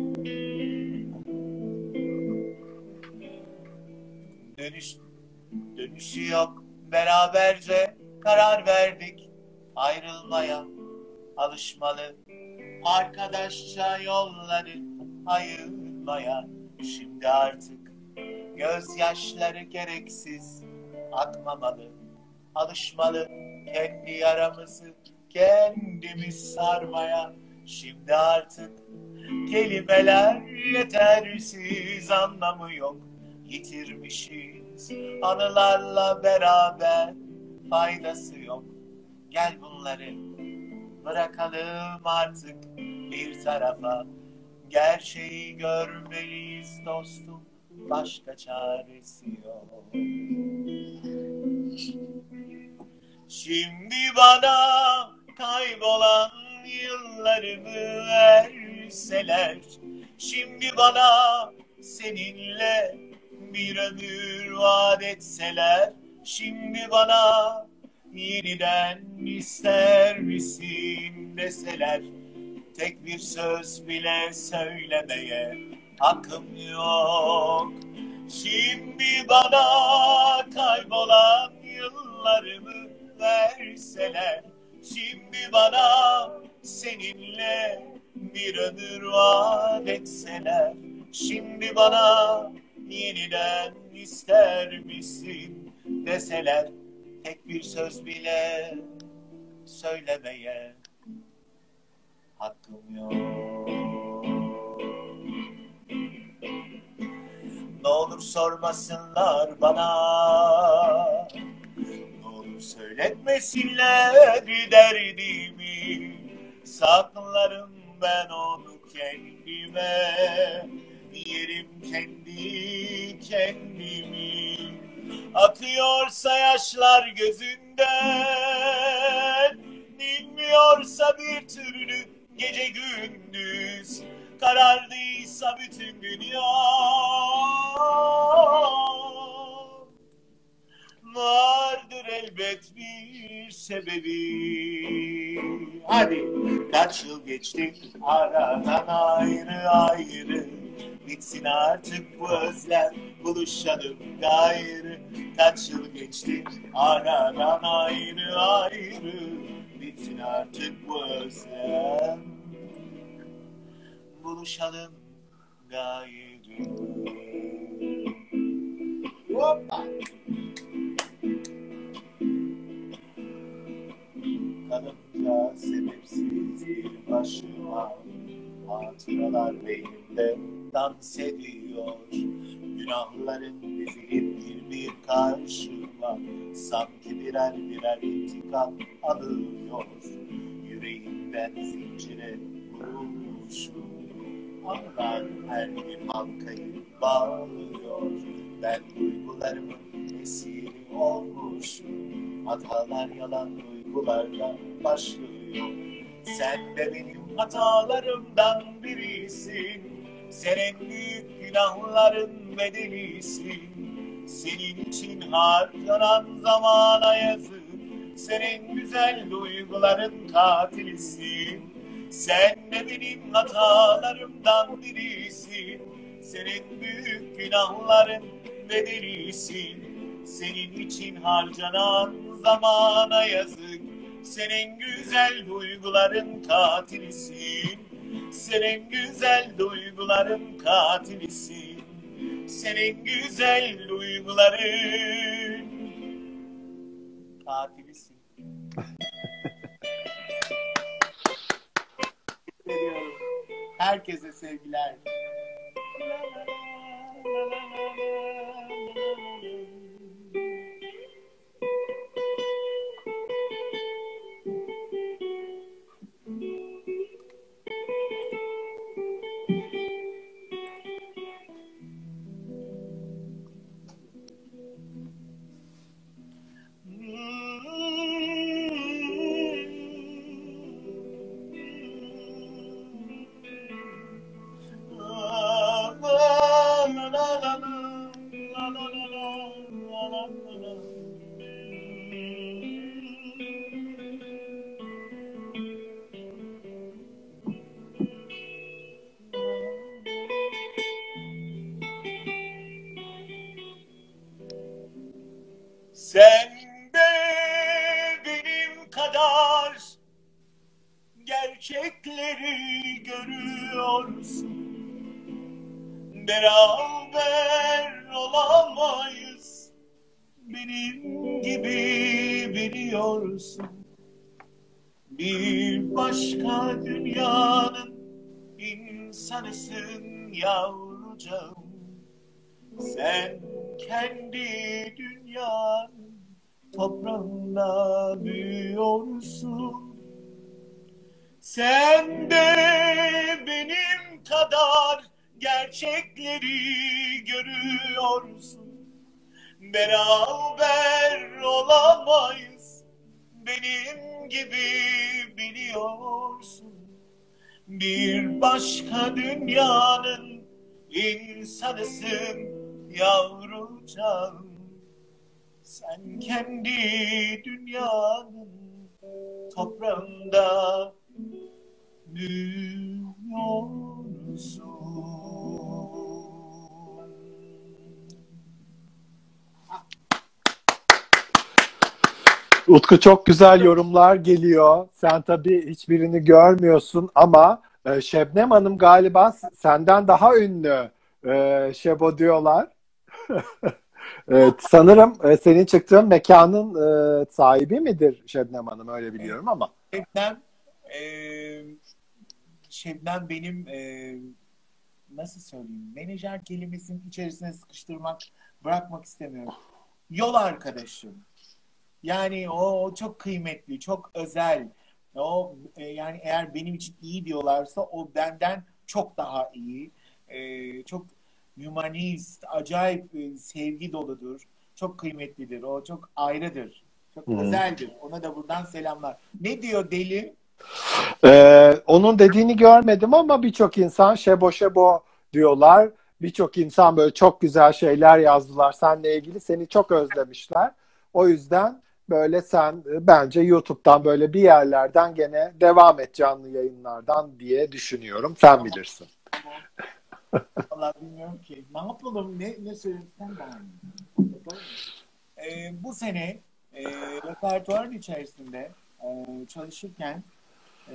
Dönüş, dönüşü yok. Beraberce karar verdik ayrılmaya. Alışmalı arkadaşça yolları ayırmaya. Şimdi artık gözyaşları gereksiz akmamalı. Alışmalı kendi yaramızı kendimiz sarmaya. Şimdi artık kelimeler yetersiz, anlamı yok. Yitirmişiz anılarla beraber, faydası yok. Gel bunları bırakalım artık bir tarafa. Gerçeği görmeliyiz dostum, başka çaresi yok. Şimdi bana kaybolan yıllarımı verseler, şimdi bana seninle bir ömür vaat etseler, şimdi bana yeniden ister misin deseler, tek bir söz bile söylemeye hakkım yok. Şimdi bana kaybolan yıllarımı verseler, şimdi bana seninle bir ömür vaat etseler, şimdi bana yeniden ister misin deseler, tek bir söz bile söylemeye hakkım yok. Ne olur sormasınlar bana, ne olur söyletmesinler derdimi, saklarım ben onu kendime, yerim kendi kendimi. Akıyorsa yaşlar gözünden, dinmiyorsa bir türlü gece gündüz, karardıysa bütün dünya, vardır elbet bir sebebi. Hadi kaç yıl geçti aradan ayrı ayrı, bitsin artık bu özlem, buluşalım gayrı. Kaç yıl geçti aradan ayrı ayrı, bitsin artık bu özlem, buluşalım gayrı. Hoppa! Kalınca sebepsiz bir başıma, hatıralar beynimde dans ediyor. Günahların dizilip bir bir karşıma, sanki birer birer intikam alıyor. Yüreğimden zincire vurulmuşum, anılar her bir halkayı bağlıyor. Ben duygularımın esiri olmuşum, hatalar yalan duygularla başlıyor. Sen de benim hatalarımdan birisin, sen en büyük günahların bedelisin. Senin için harcanan zamana yazık, sen en güzel duyguların katilisin. Sen de benim hatalarımdan birisin, sen en büyük günahların bedelisin. Senin için harcanan zamana yazık, sen en güzel duyguların katilisin. Sen en güzel duyguların katilisin. Sen en güzel duyguların katilisin. Herkese sevgiler. Sen de benim kadar gerçekleri görüyorsun. Beraber olamayız. Benim gibi biliyorsun. Bir başka dünyanın insanısın yavrucağım. Sen kendi dünyanın toprağında büyüyorsun. Sen de benim kadar gerçekleri görüyorsun. Beraber olamayız. Benim gibi biliyorsun. Bir başka dünyanın insanısın yavrucağım. Sen kendi dünyanın toprağında büyüyorsun. Utku, çok güzel yorumlar geliyor. Sen tabii hiçbirini görmüyorsun ama e, Şebnem Hanım galiba senden daha ünlü e, Şebo diyorlar. Evet, sanırım e, senin çıktığın mekanın e, sahibi midir Şebnem Hanım, öyle biliyorum ama. Şebnem, e, Şebnem benim e, nasıl söyleyeyim, menajer kelimesinin içerisine sıkıştırmak, bırakmak istemiyorum. Yol arkadaşım. Yani o çok kıymetli, çok özel. O e, yani eğer benim için iyi diyorlarsa o benden çok daha iyi. E, çok humanist, acayip e, sevgi doludur. Çok kıymetlidir. O çok ayrıdır. Çok hmm. özeldir. Ona da buradan selamlar. Ne diyor deli? Ee, onun dediğini görmedim ama birçok insan şebo şebo diyorlar. Birçok insan böyle çok güzel şeyler yazdılar seninle ilgili. Seni çok özlemişler. O yüzden böyle sen bence YouTube'dan böyle bir yerlerden gene devam et, canlı yayınlardan diye düşünüyorum. Sen bilirsin. Vallahi bilmiyorum ki. Ne yapalım? Ne, ne söylesem ben. Ee, bu sene e, repertuarın içerisinde e, çalışırken e,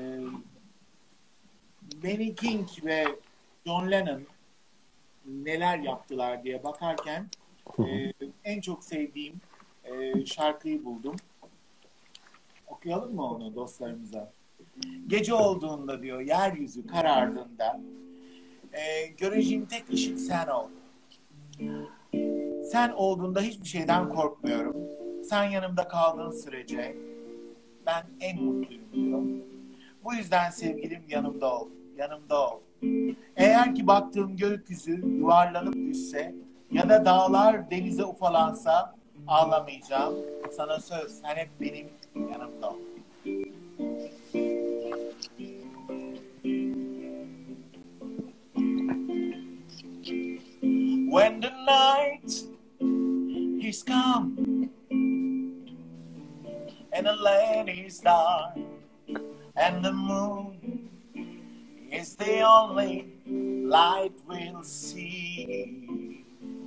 Benny King ve John Lennon neler yaptılar diye bakarken e, en çok sevdiğim e, şarkıyı buldum. Okuyalım mı onu dostlarımıza? Gece olduğunda diyor, yeryüzü karardığında e, göreceğim tek ışık sen ol. Sen olduğunda hiçbir şeyden korkmuyorum. Sen yanımda kaldığın sürece ben en mutluyum diyor. Bu yüzden sevgilim yanımda ol, yanımda ol. Eğer ki baktığım gökyüzü yuvarlanıp düşse ya da dağlar denize ufalansa ağlamayacağım. Sana söz, sen hep benim yanımda ol. When the night is come and the land is dark and the moon is the only light we'll see.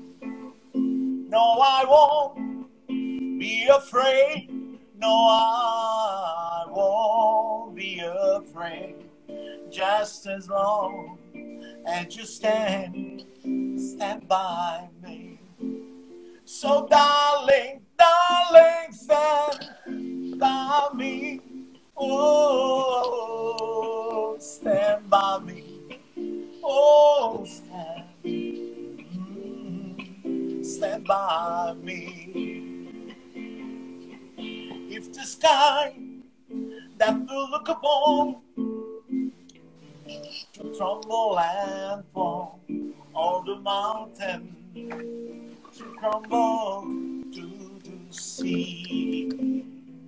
No, I won't be afraid. No, I won't be afraid. Just as long as you stand, stand by me. So darling, darling, stand stand by me. If the sky that will look upon to crumble and fall, or the mountain to crumble to the sea,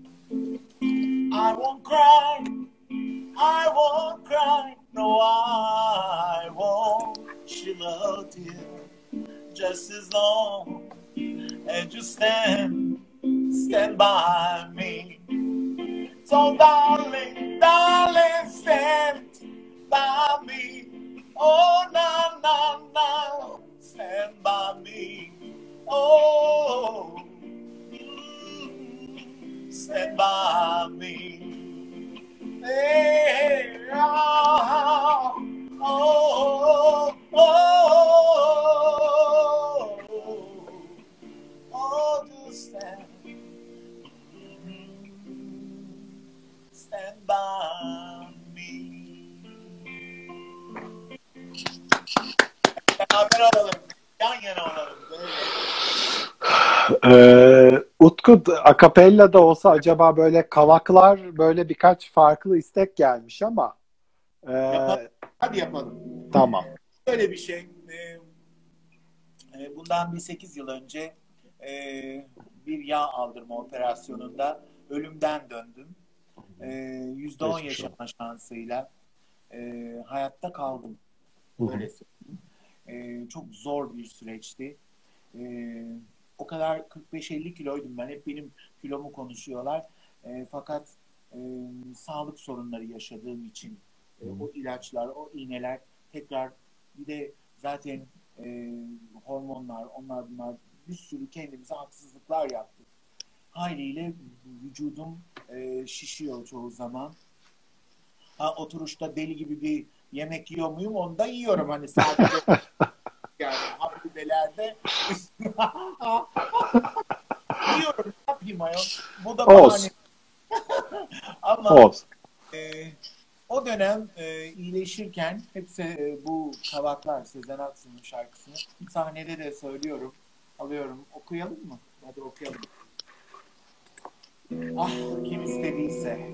I won't cry, I won't cry, no, I won't shed a tear, just as long as you stand, stand by me. So darling, darling, stand by me. Oh, no, no, no, stand by me. Oh, mm, stand by me. Hey, oh, oh, oh, oh, oh, do stand, stand by me. Beraber olalım, yan yana olalım. Ee, Utku, akapella da olsa acaba böyle kavaklar, böyle birkaç farklı istek gelmiş ama e, Yapalım. Hadi yapalım. Tamam. Böyle bir şey. E, bundan bir sekiz yıl önce e, bir yağ aldırma operasyonunda ölümden döndüm. yüzde on yaşama şansıyla e, hayatta kaldım. Böyle söyleyeyim. E, çok zor bir süreçti. E, o kadar kırk beş elli kiloydum ben. Hep benim kilomu konuşuyorlar. E, fakat e, sağlık sorunları yaşadığım için e, o ilaçlar, o iğneler tekrar, bir de zaten e, hormonlar, onlar bunlar, bir sürü kendimize haksızlıklar yaptık. Haliyle vücudum e, şişiyor çoğu zaman. Ha, oturuşta deli gibi bir yemek yiyor muyum? Onu da yiyorum hani sadece. Yani habidelerde yiyorum. Ne yapayım ayol? Bu da bahane. Ama e, o dönem e, iyileşirken hepsi e, bu kavaklar, Sezen Aksu'nun şarkısını sahnede de söylüyorum. Alıyorum. Okuyalım mı? Hadi okuyalım. Ah, kim istediyse.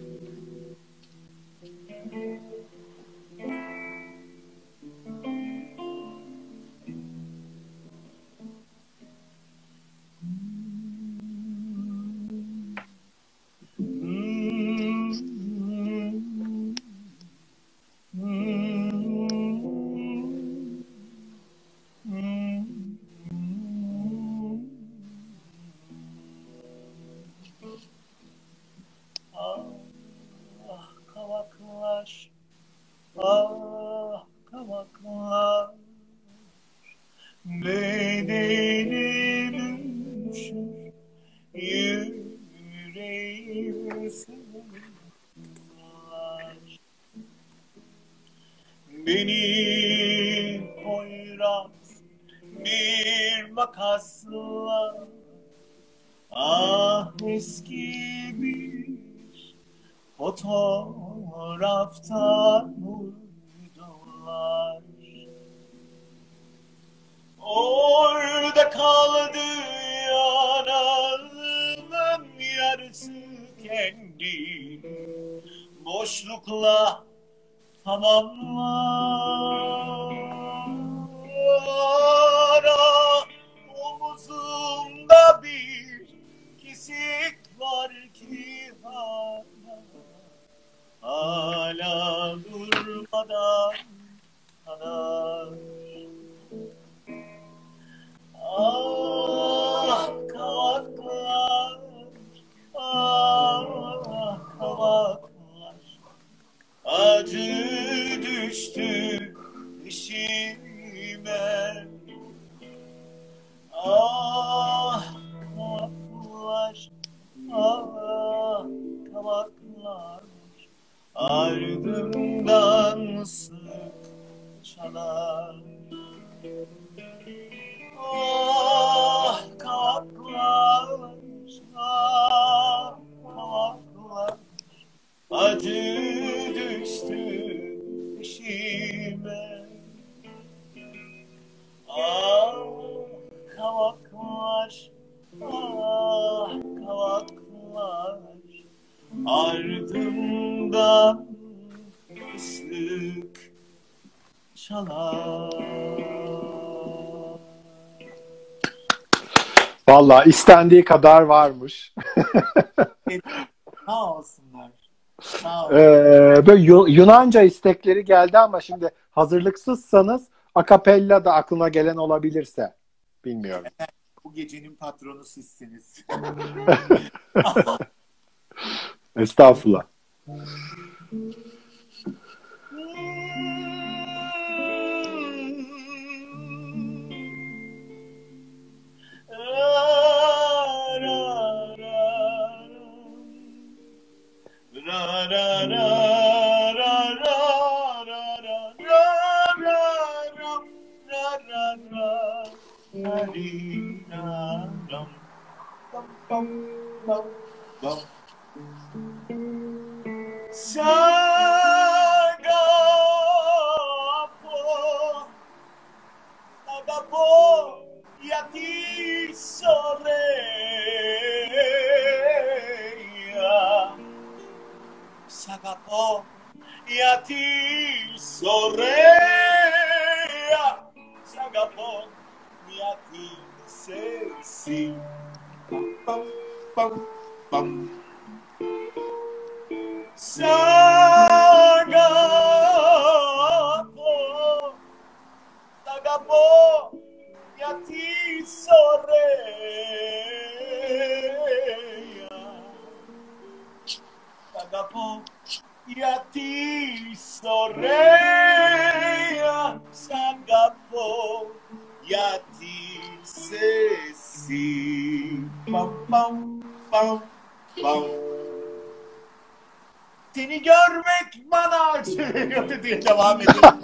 Ah kavaklar, bedenim üşür, yüreğim sızlar. Beni poyraz bir makasla, ah eski bir fotoğraftan vurdular. Orada kaldı yanağımın yarısı, kendi boşlukla tamamlar. Omuzumda bir kesik var ki hala, hala durmadan kanar. Ah kavaklar, ah kavaklar, acı düştü işime. Ah kavaklar, ah kavaklar, ardımdan sık çalar. kavaklar, ah kavaklar, ardımdan ıslık çalar. Vallahi istendiği kadar varmış. Sağ olsunlar. Sağ Ee, olsunlar. böyle Yu- Yunanca istekleri geldi ama şimdi hazırlıksızsanız akapella da aklına gelen olabilirse. Bilmiyorum. Bu gecenin patronu sizsiniz. Estağfurullah. S'agapo, agapo, e a ti sorreia. S'agapo, e a ti sorreia. S'agapo, e a ti sessi. Pam, pam, pam. S'agapo, agapo, e a ti sorreia. Agapo, e a ti sorreia. S'agapo, e a ti sessi. Pam, pam, pam, pam. Seni görmek bana acı veriyordu diye devam edelim.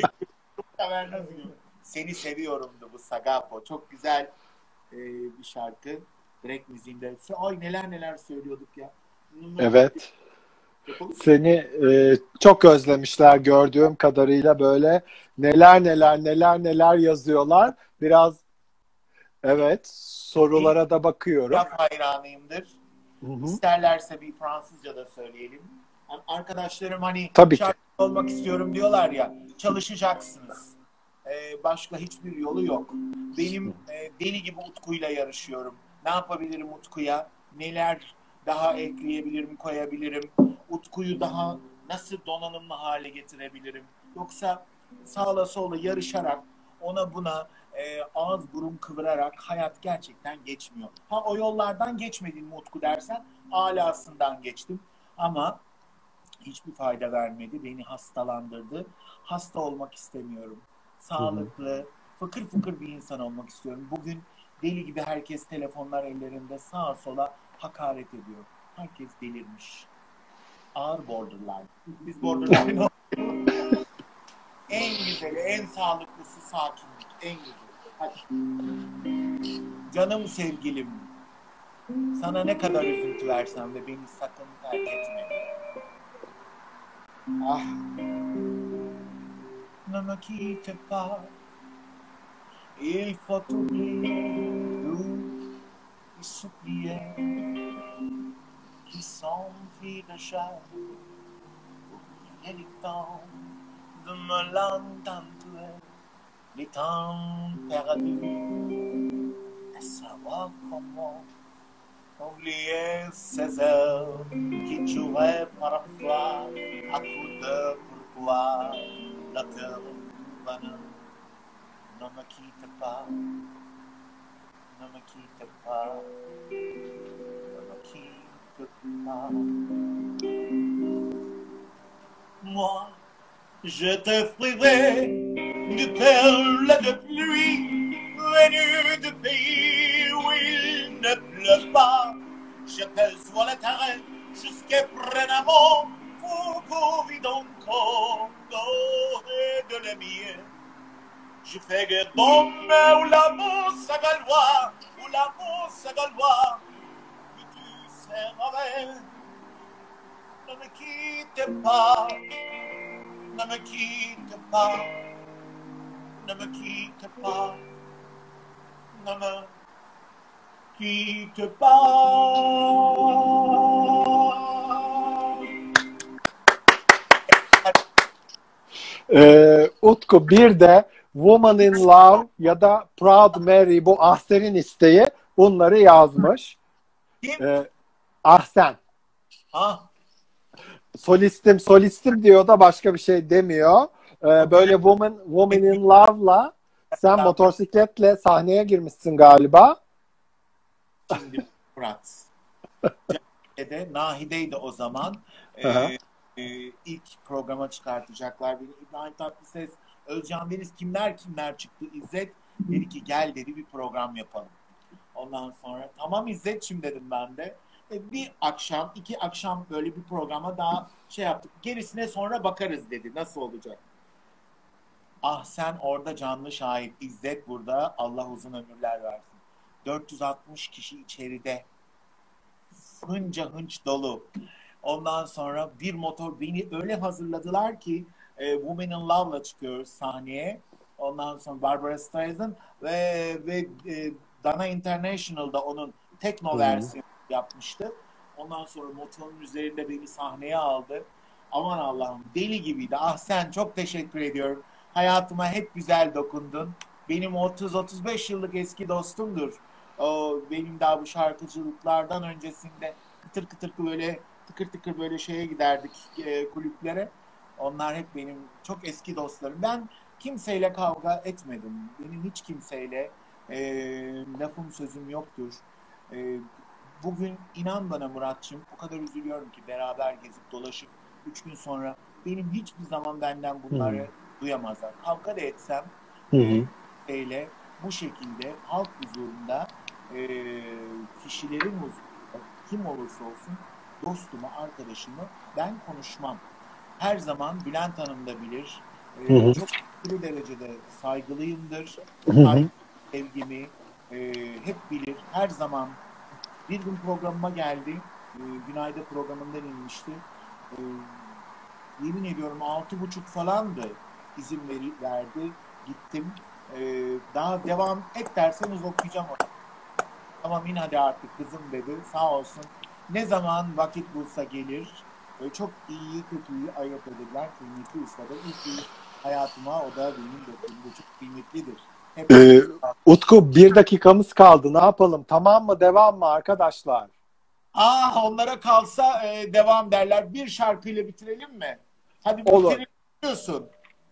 Seni seviyorumdu bu Sagapo. Çok güzel e, bir şarkı. Direkt müziğinde. Ay neler neler söylüyorduk ya. Evet. Seni e, çok özlemişler gördüğüm kadarıyla, böyle neler neler neler neler yazıyorlar. Biraz evet, sorulara da bakıyorum. Çok hayranıyımdır. Hı hı. İsterlerse bir Fransızca da söyleyelim. Arkadaşlarım hani Tabii ki. şarkı olmak istiyorum diyorlar ya, çalışacaksınız. Ee, başka hiçbir yolu yok. Benim e, deli gibi Utku'yla yarışıyorum. Ne yapabilirim Utku'ya? Neler daha ekleyebilirim, koyabilirim? Utku'yu daha nasıl donanımlı hale getirebilirim? Yoksa sağla sola yarışarak ona buna e, ağız burun kıvırarak hayat gerçekten geçmiyor. Ha o yollardan geçmedin mi Utku dersen, alasından geçtim. Ama hiçbir fayda vermedi. Beni hastalandırdı. Hasta olmak istemiyorum. Sağlıklı, fıkır fıkır bir insan olmak istiyorum. Bugün deli gibi herkes telefonlar ellerinde sağa sola hakaret ediyor. Herkes delirmiş. Ağır borderline. Biz borderline en güzeli, en sağlıklısı sakinlik. En güzeli. Hadi. Canım sevgilim. Sana ne kadar üzüntü versem de beni sakın terk etme. Ah. Ne me quitte pas. Il faut oublier tout et s'oublier qui s'enfuit déjà. Oublier les temps de me l'entendre, les temps perdus. À savoir comment oublier ces heures qui tueraient parfois à coup de pourquoi la terre bonheur. Ne me quitte pas, ne me quitte pas, ne me quitte pas. Moi, je t'offrirai de perles de pluie venues de pays où il ne pleut pas. Je pèse la terre jusqu'à Prenamo pour courir dans Congo et de la mienne. Je fais que bon, où l'amour s'agaloie, où l'amour s'agaloie, que tu seras. Ne me quitte pas, ne me quitte pas, ne me quitte pas, ne me quitte pas. Ee, Utku, bir de Woman in Love ya da Proud Mary, bu Ahsen'in isteği, bunları yazmış. Kim? Ee, Ahsen. Ah, Solistim solistim diyor da başka bir şey demiyor. Ee, böyle Woman, Woman in Love'la sen motosikletle sahneye girmişsin galiba. şimdi Murat. Cahide'de, Nahide'ydi o zaman. Hı hı. Ee, e, ilk programa çıkartacaklar beni. İbrahim Tatlıses, Özcan Deniz, kimler kimler çıktı. İzzet dedi ki gel dedi, bir program yapalım. Ondan sonra tamam İzzet'çim dedim ben de. E, bir akşam, iki akşam böyle bir programa daha şey yaptık. Gerisine sonra bakarız dedi. Nasıl olacak? Ah sen orada canlı şahit. İzzet burada. Allah uzun ömürler versin. dört yüz altmış kişi içeride. Hınca hınç dolu. Ondan sonra bir motor, beni öyle hazırladılar ki e, Woman in Love'la çıkıyoruz sahneye. Ondan sonra Barbara Streisand ve, ve e, Dana International'da onun tekno versiyonu yapmıştı. Ondan sonra motorun üzerinde beni sahneye aldı. Aman Allah'ım, deli gibiydi. Ah sen, çok teşekkür ediyorum. Hayatıma hep güzel dokundun. Benim otuz otuz beş yıllık eski dostumdur. O, benim daha bu şarkıcılıklardan öncesinde kıtır kıtır böyle tıkır tıkır böyle şeye giderdik, e, kulüplere. Onlar hep benim çok eski dostlarım. Ben kimseyle kavga etmedim. Benim hiç kimseyle e, lafım sözüm yoktur. E, bugün inan bana Muratçım, o kadar üzülüyorum ki beraber gezip dolaşıp üç gün sonra benim hiçbir zaman benden bunları hmm. duyamazlar. Kavga da etsem hmm. e, bu şekilde halk huzurunda e, kişilerin huzurunda kim olursa olsun dostumu, arkadaşımı ben konuşmam. Her zaman Bülent Hanım da bilir. E, hı hı. Çok bir derecede saygılıyımdır. Hı hı. Sevgimi e, hep bilir. Her zaman bir gün programıma geldi. E, Günay'da programından inmişti. E, yemin ediyorum altı buçuk falandı. İzin veri, verdi. Gittim. E, daha devam et derseniz okuyacağım onu. Tamam in hadi artık kızım dedi. Sağ olsun. Ne zaman vakit bulsa gelir. Böyle çok iyi kötüyü ayırt ederler. Kıymetli ustadır. İlk hayatıma o da benim dokunduğum çok kıymetlidir. Ee, Utku, bir dakikamız kaldı. Ne yapalım? Tamam mı? Devam mı arkadaşlar? Ah, onlara kalsa e, devam derler. Bir şarkıyla bitirelim mi? Hadi bitiriyorsun.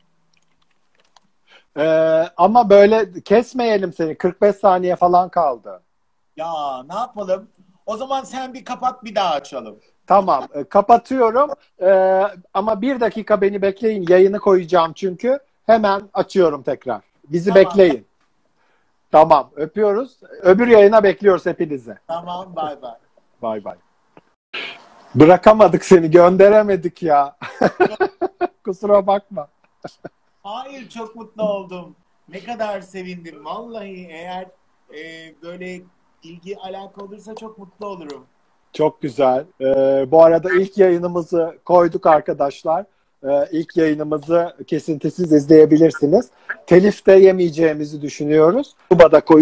Ee, ama böyle kesmeyelim seni. kırk beş saniye falan kaldı. Ya ne yapalım? O zaman sen bir kapat, bir daha açalım. Tamam. E, kapatıyorum. E, ama bir dakika beni bekleyin. Yayını koyacağım çünkü. Hemen açıyorum tekrar. Bizi tamam. Bekleyin. Tamam. Öpüyoruz. Öbür yayına bekliyoruz hepinizi. Tamam. Bay bay. Bay bay. Bırakamadık seni. Gönderemedik ya. Kusura bakma. Hayır, çok mutlu oldum. Ne kadar sevindim. Vallahi eğer e, böyle ilgi alaka olursa çok mutlu olurum. Çok güzel. Ee, bu arada ilk yayınımızı koyduk arkadaşlar. Ee, ilk yayınımızı kesintisiz izleyebilirsiniz. Telif de yemeyeceğimizi düşünüyoruz. YouTube'a koy.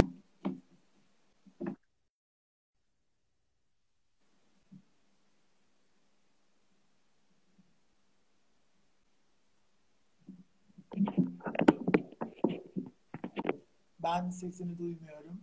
Ben sesini duymuyorum.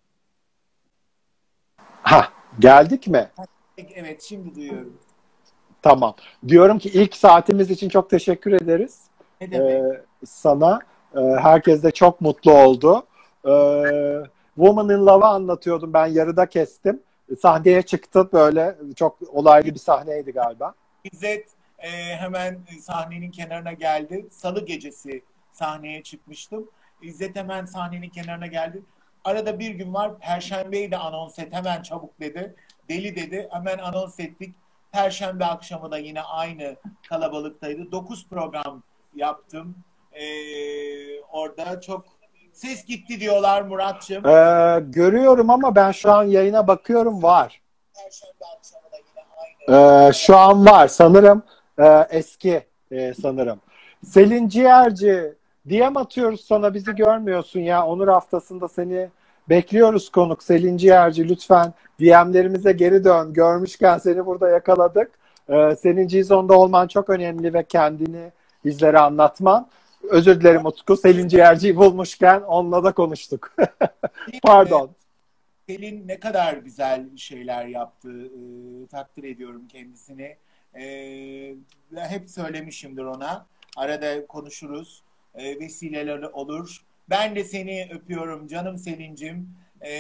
Ha, geldik mi? Evet, şimdi duyuyorum. Tamam. Diyorum ki ilk saatimiz için çok teşekkür ederiz. Ne demek? Ee, sana. Ee, herkes de çok mutlu oldu. Ee, Woman in Love'ı anlatıyordum. Ben yarıda kestim. Sahneye çıktı böyle. Çok olaylı bir sahneydi galiba. İzzet e, hemen sahnenin kenarına geldi. Salı gecesi sahneye çıkmıştım. İzzet hemen sahnenin kenarına geldi. Arada bir gün var. Perşembeyi de anons et. Hemen çabuk dedi. Deli dedi. Hemen anons ettik. Perşembe akşamı da yine aynı kalabalıktaydı. Dokuz program yaptım. Ee, orada çok ses gitti diyorlar Muratçığım. Ee, görüyorum ama ben şu an yayına bakıyorum, var. Perşembe akşamı da yine aynı. Ee, şu an var. Sanırım e, eski e, sanırım. Selin Ciğerci, D M atıyoruz sana, bizi görmüyorsun ya. Onur haftasında seni Bekliyoruz konuk. Selin Ciğerci, lütfen D M'lerimize geri dön. Görmüşken seni burada yakaladık. Ee, senin G-Zone'da olman çok önemli ve kendini bizlere anlatman. Özür dilerim Utku. Selin Ciğerci'yi bulmuşken onunla da konuştuk. Pardon. Selin ne kadar güzel şeyler yaptı. E, takdir ediyorum kendisini. E, hep söylemişimdir ona. Arada konuşuruz. E, vesileler olur. Ben de seni öpüyorum canım Selin'cim. E,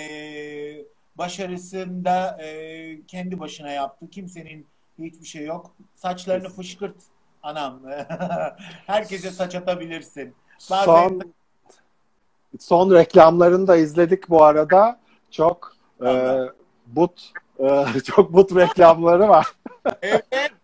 başarısında e, kendi başına yaptı. Kimsenin hiçbir şey yok. Saçlarını fışkırt anam. Herkese saç atabilirsin. Bazen... Son, son reklamlarını da izledik bu arada. Çok e, but e, çok but reklamları var. Evet.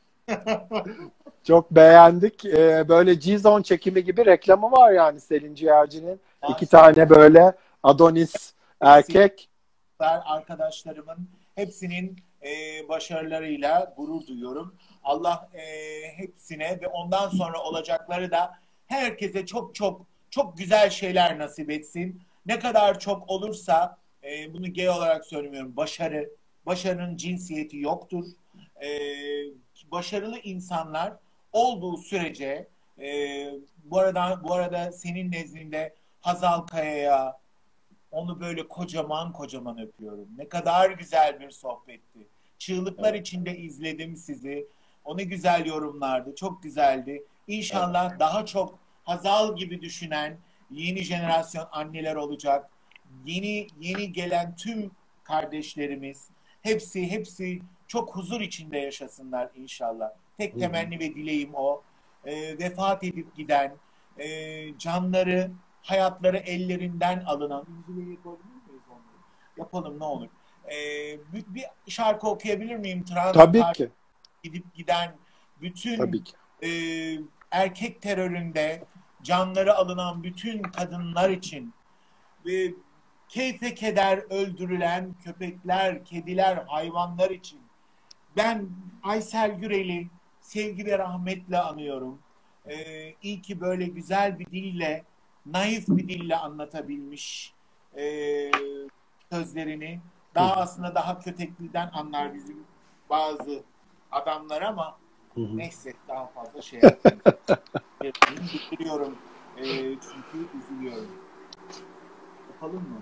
Çok beğendik. Ee, böyle G-Zone çekimi gibi reklamı var yani Selin Ciğerci'nin. İki tane böyle Adonis erkek. Arkadaşlarımın hepsinin e, başarılarıyla gurur duyuyorum. Allah e, hepsine ve ondan sonra olacakları da herkese çok çok çok güzel şeyler nasip etsin. Ne kadar çok olursa e, bunu gay olarak söylemiyorum. Başarı, başarının cinsiyeti yoktur. E, başarılı insanlar olduğu sürece e, bu arada bu arada senin nezdinde Hazal Kaya'ya onu böyle kocaman kocaman öpüyorum. Ne kadar güzel bir sohbetti. Çığlıklar evet. içinde izledim sizi. O ne güzel yorumlardı. Çok güzeldi. İnşallah evet. daha çok Hazal gibi düşünen yeni jenerasyon anneler olacak. Yeni yeni gelen tüm kardeşlerimiz hepsi hepsi çok huzur içinde yaşasınlar inşallah. Tek temenni ve dileğim o. E, vefat edip giden, e, canları, hayatları ellerinden alınan, yapalım ne olur. E, bir, bir şarkı okuyabilir miyim? Trans Tabii ki. Gidip giden bütün Tabii ki. E, erkek teröründe canları alınan bütün kadınlar için ve keyfe keder öldürülen köpekler, kediler, hayvanlar için ben Aysel Gürel'i sevgi ve rahmetle anıyorum. Ee, iyi ki böyle güzel bir dille, naif bir dille anlatabilmiş e, sözlerini. Daha aslında daha kötekliden anlar bizim bazı adamlar ama hı hı. Neyse daha fazla şey yapayım. Bitiriyorum. E, çünkü üzülüyorum. Yapalım mı?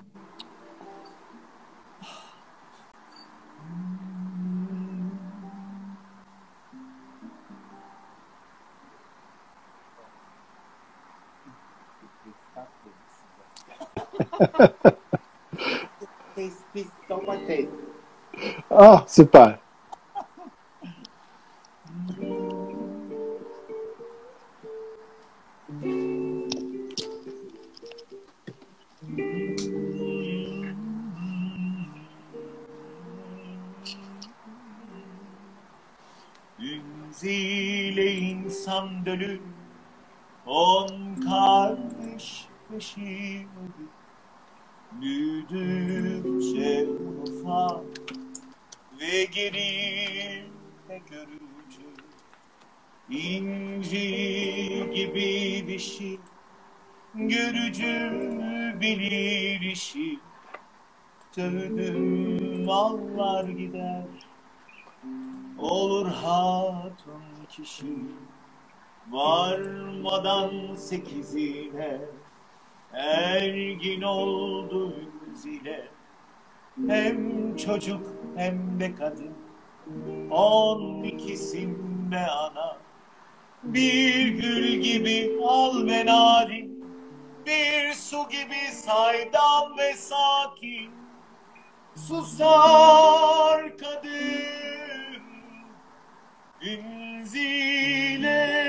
Pis pis domates. Ah süper. Zile insan dölü on kardeş beşi büyüdükçe ufak ve geride görücü inci gibi dişi görücü bilir işi sövdüm mallar gider olur hatun kişi varmadan sekizine ergin oldu zile hem çocuk hem de kadın on ikisinde ana bir gül gibi al ve narin bir su gibi saydam ve sakin susar kadın zile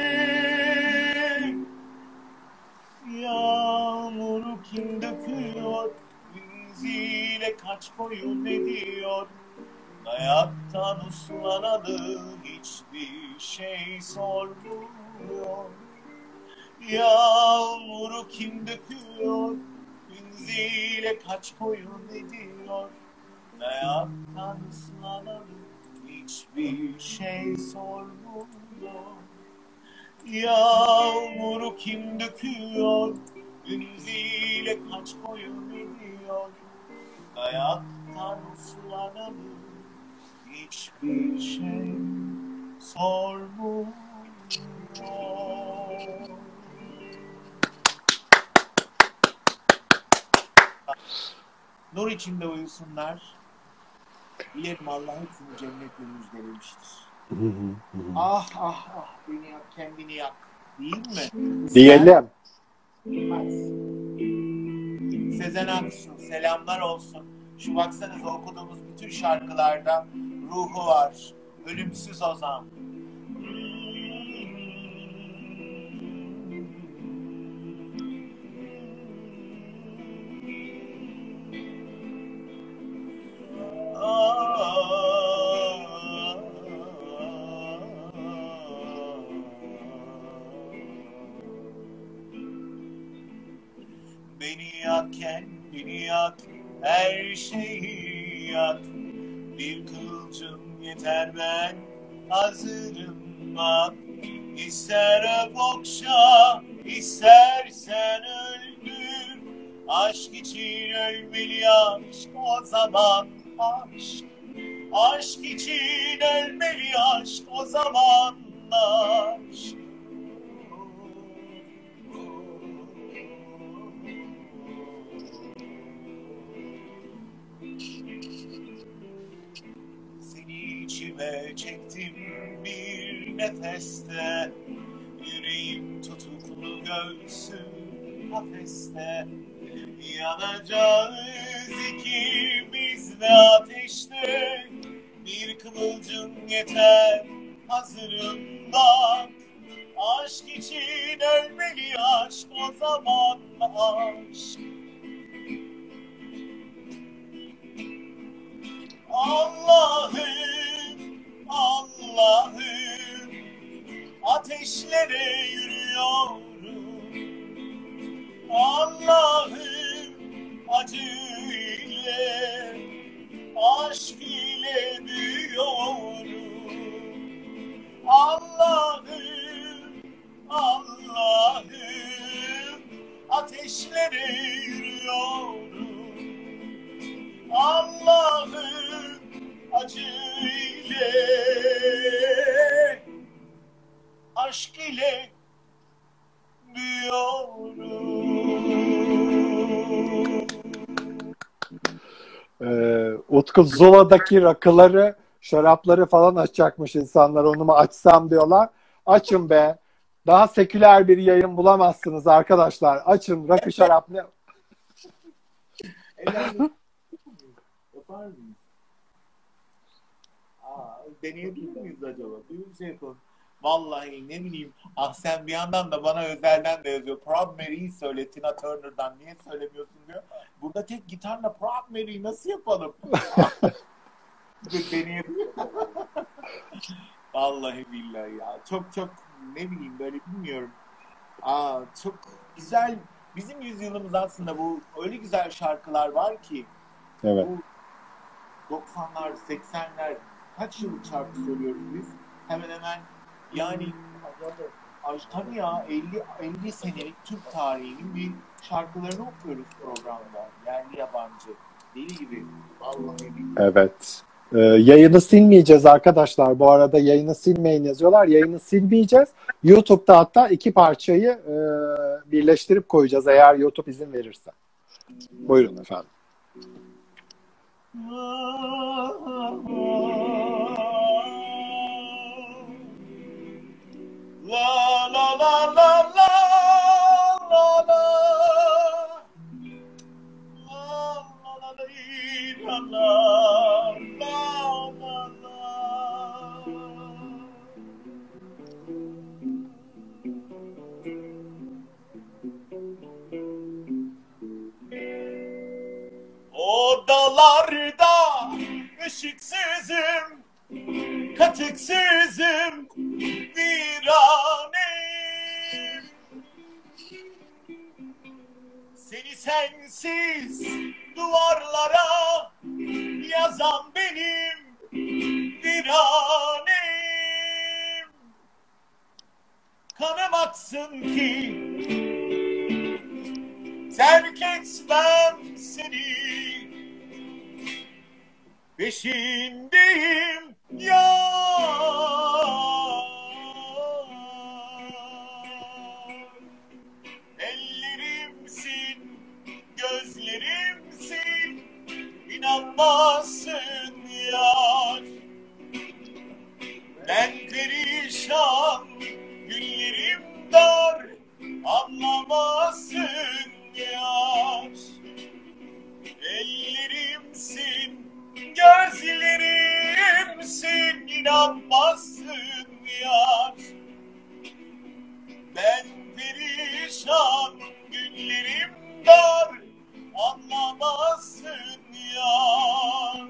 yağmuru kim döküyor zile kaç koyun ediyor dayaktan uslanalı hiçbir şey sormuyor yağmuru kim döküyor zile kaç koyun ediyor dayaktan uslanalı hiçbir şey sormuyor yağmuru kim döküyor zile kaç koyun ediyor Hayattan sulanalım, hiçbir şey sormuyor. Nur içinde uyusunlar. Dilerim Allah hepsini cennetle müjdelemiştir. Ah ah ah, beni yak, kendini yak. Değil mi? Diyelim. Sezen Aksu, selamlar olsun. Şu baksanıza okuduğumuz bütün şarkılarda ruhu var. Ölümsüz Ozan. Beni yak, kendini yak, her şeyi yak. Bir kılcım yeter, ben hazırım bak. İster öp okşa, istersen öldür. Aşk için ölmeli aşk, o zaman aşk. Aşk için ölmeli aşk, o zaman aşk. Seni içime çektim bir nefeste. Yüreğim tutuklu, göğsüm kafeste. Yanacağız ikimiz de ateşte. Bir kıvılcım yeter, hazırım bak. Aşk için ölmeli aşk, o zaman aşk. Allah'ım, Allah'ım, ateşlere yürüyorum. Allah'ım, acı ile, aşk ile büyüyorum. Allah'ım, Allah'ım, ateşlere yürüyorum. Allah'ım, acı ile, aşk ile büyüyorum. Ee, Utku Zula'daki rakıları, şarapları falan açacakmış insanlar. Onu mu açsam diyorlar. Açın be. Daha seküler bir yayın bulamazsınız arkadaşlar. Açın rakı şarap ne? Yapar mıyız? Aa, deneyebilir miyiz acaba? Bir şey yapalım. Vallahi ne bileyim. Ah sen bir yandan da bana özelden de yazıyor. Proud Mary'yi söyle Tina Turner'dan. Niye söylemiyorsun diyor. Burada tek gitarla Proud Mary'yi nasıl yapalım? Deneyebilir. Vallahi billahi ya. Çok çok ne bileyim böyle bilmiyorum. Aa, çok güzel. Bizim yüzyılımız aslında bu öyle güzel şarkılar var ki. Evet. Bu doksanlar, seksenler kaç yıllık şarkı söylüyoruz biz? Hemen hemen yani tabii ya elli elli senelik Türk tarihinin bir şarkılarını okuyoruz programda. Yerli yabancı. Deli gibi. Vallahi billahi. Evet. Ee, yayını silmeyeceğiz arkadaşlar. Bu arada yayını silmeyin yazıyorlar. Yayını silmeyeceğiz. YouTube'da hatta iki parçayı e, birleştirip koyacağız eğer YouTube izin verirse. Buyurun efendim. La la la la la la la la la la Odalarda ışıksızım, katıksızım, viranem. Seni sensiz duvarlara yazan benim viranem. Kanım aksın ki terk etmem seni. peşindeyim yar. Ellerimsin, gözlerimsin, inanmazsın yar. Ben perişan, günlerim dar, anlamazsın yar. Ellerimsin, gözlerimsin, inanmazsın yar. Ben perişan, günlerim dar, anlamazsın yar.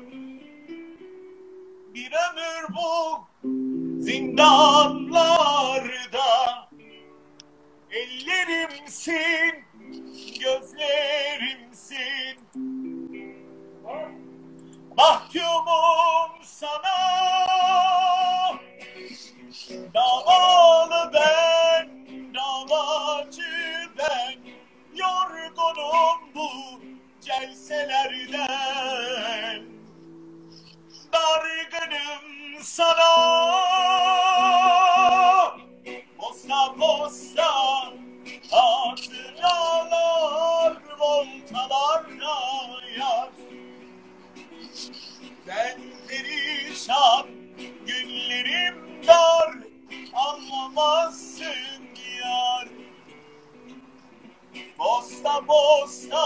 Bir ömür bu zindanlarda, ellerimsin, gözlerimsin. Mahkumum sana, davalı ben, davacı ben. Yorgunum bu celselerden, dargınım sana. Posta posta hatıralar, voltalarla yar. Ben perişan, günlerim dar, anlamazsın yar. Posta posta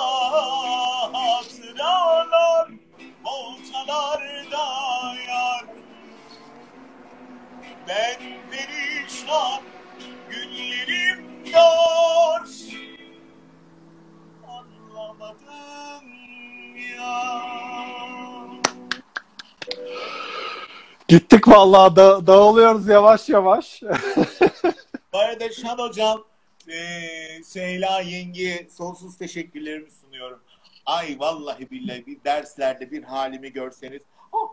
hatıralar, voltalarda yar. Ben perişan, günlerim dar, anlamadım ya. Gittik vallahi, da dağılıyoruz yavaş yavaş. Bu arada Şan Hocam, e, Süheyla yengeye sonsuz teşekkürlerimi sunuyorum. Ay vallahi billahi bir derslerde bir halimi görseniz.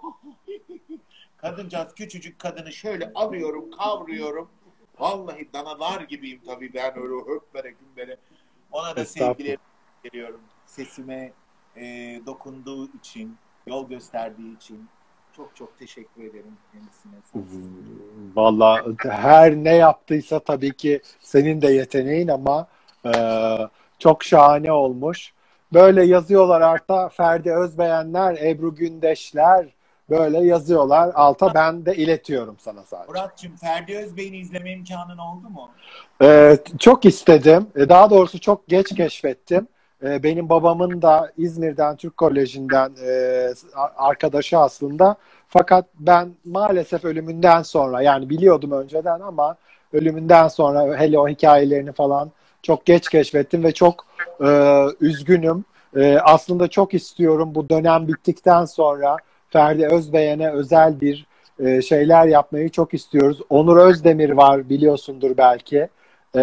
Kadıncağız, küçücük kadını şöyle alıyorum, kavruyorum. Vallahi danalar gibiyim tabii ben, öyle höppere gümbere. Ona da sevgilerimi veriyorum. Sesime e, dokunduğu için, yol gösterdiği için. Çok çok teşekkür ederim kendisine. Vallahi her ne yaptıysa tabii ki senin de yeteneğin, ama e, çok şahane olmuş. Böyle yazıyorlar alta, Ferdi Özbeğenler, Ebru Gündeşler böyle yazıyorlar alta, ben de iletiyorum sana sadece. Murat'cığım, Ferdi Özbey'ini izleme imkanın oldu mu? E, çok istedim. Daha doğrusu çok geç keşfettim. E, benim babamın da İzmir'den, Türk Koleji'nden e, arkadaşı aslında. Fakat ben maalesef ölümünden sonra, yani biliyordum önceden ama ölümünden sonra hele o hikayelerini falan çok geç keşfettim ve çok e, üzgünüm. E, aslında çok istiyorum bu dönem bittikten sonra Ferdi Özbeğen'e özel bir e, şeyler yapmayı çok istiyoruz. Onur Özdemir var, biliyorsundur belki. E,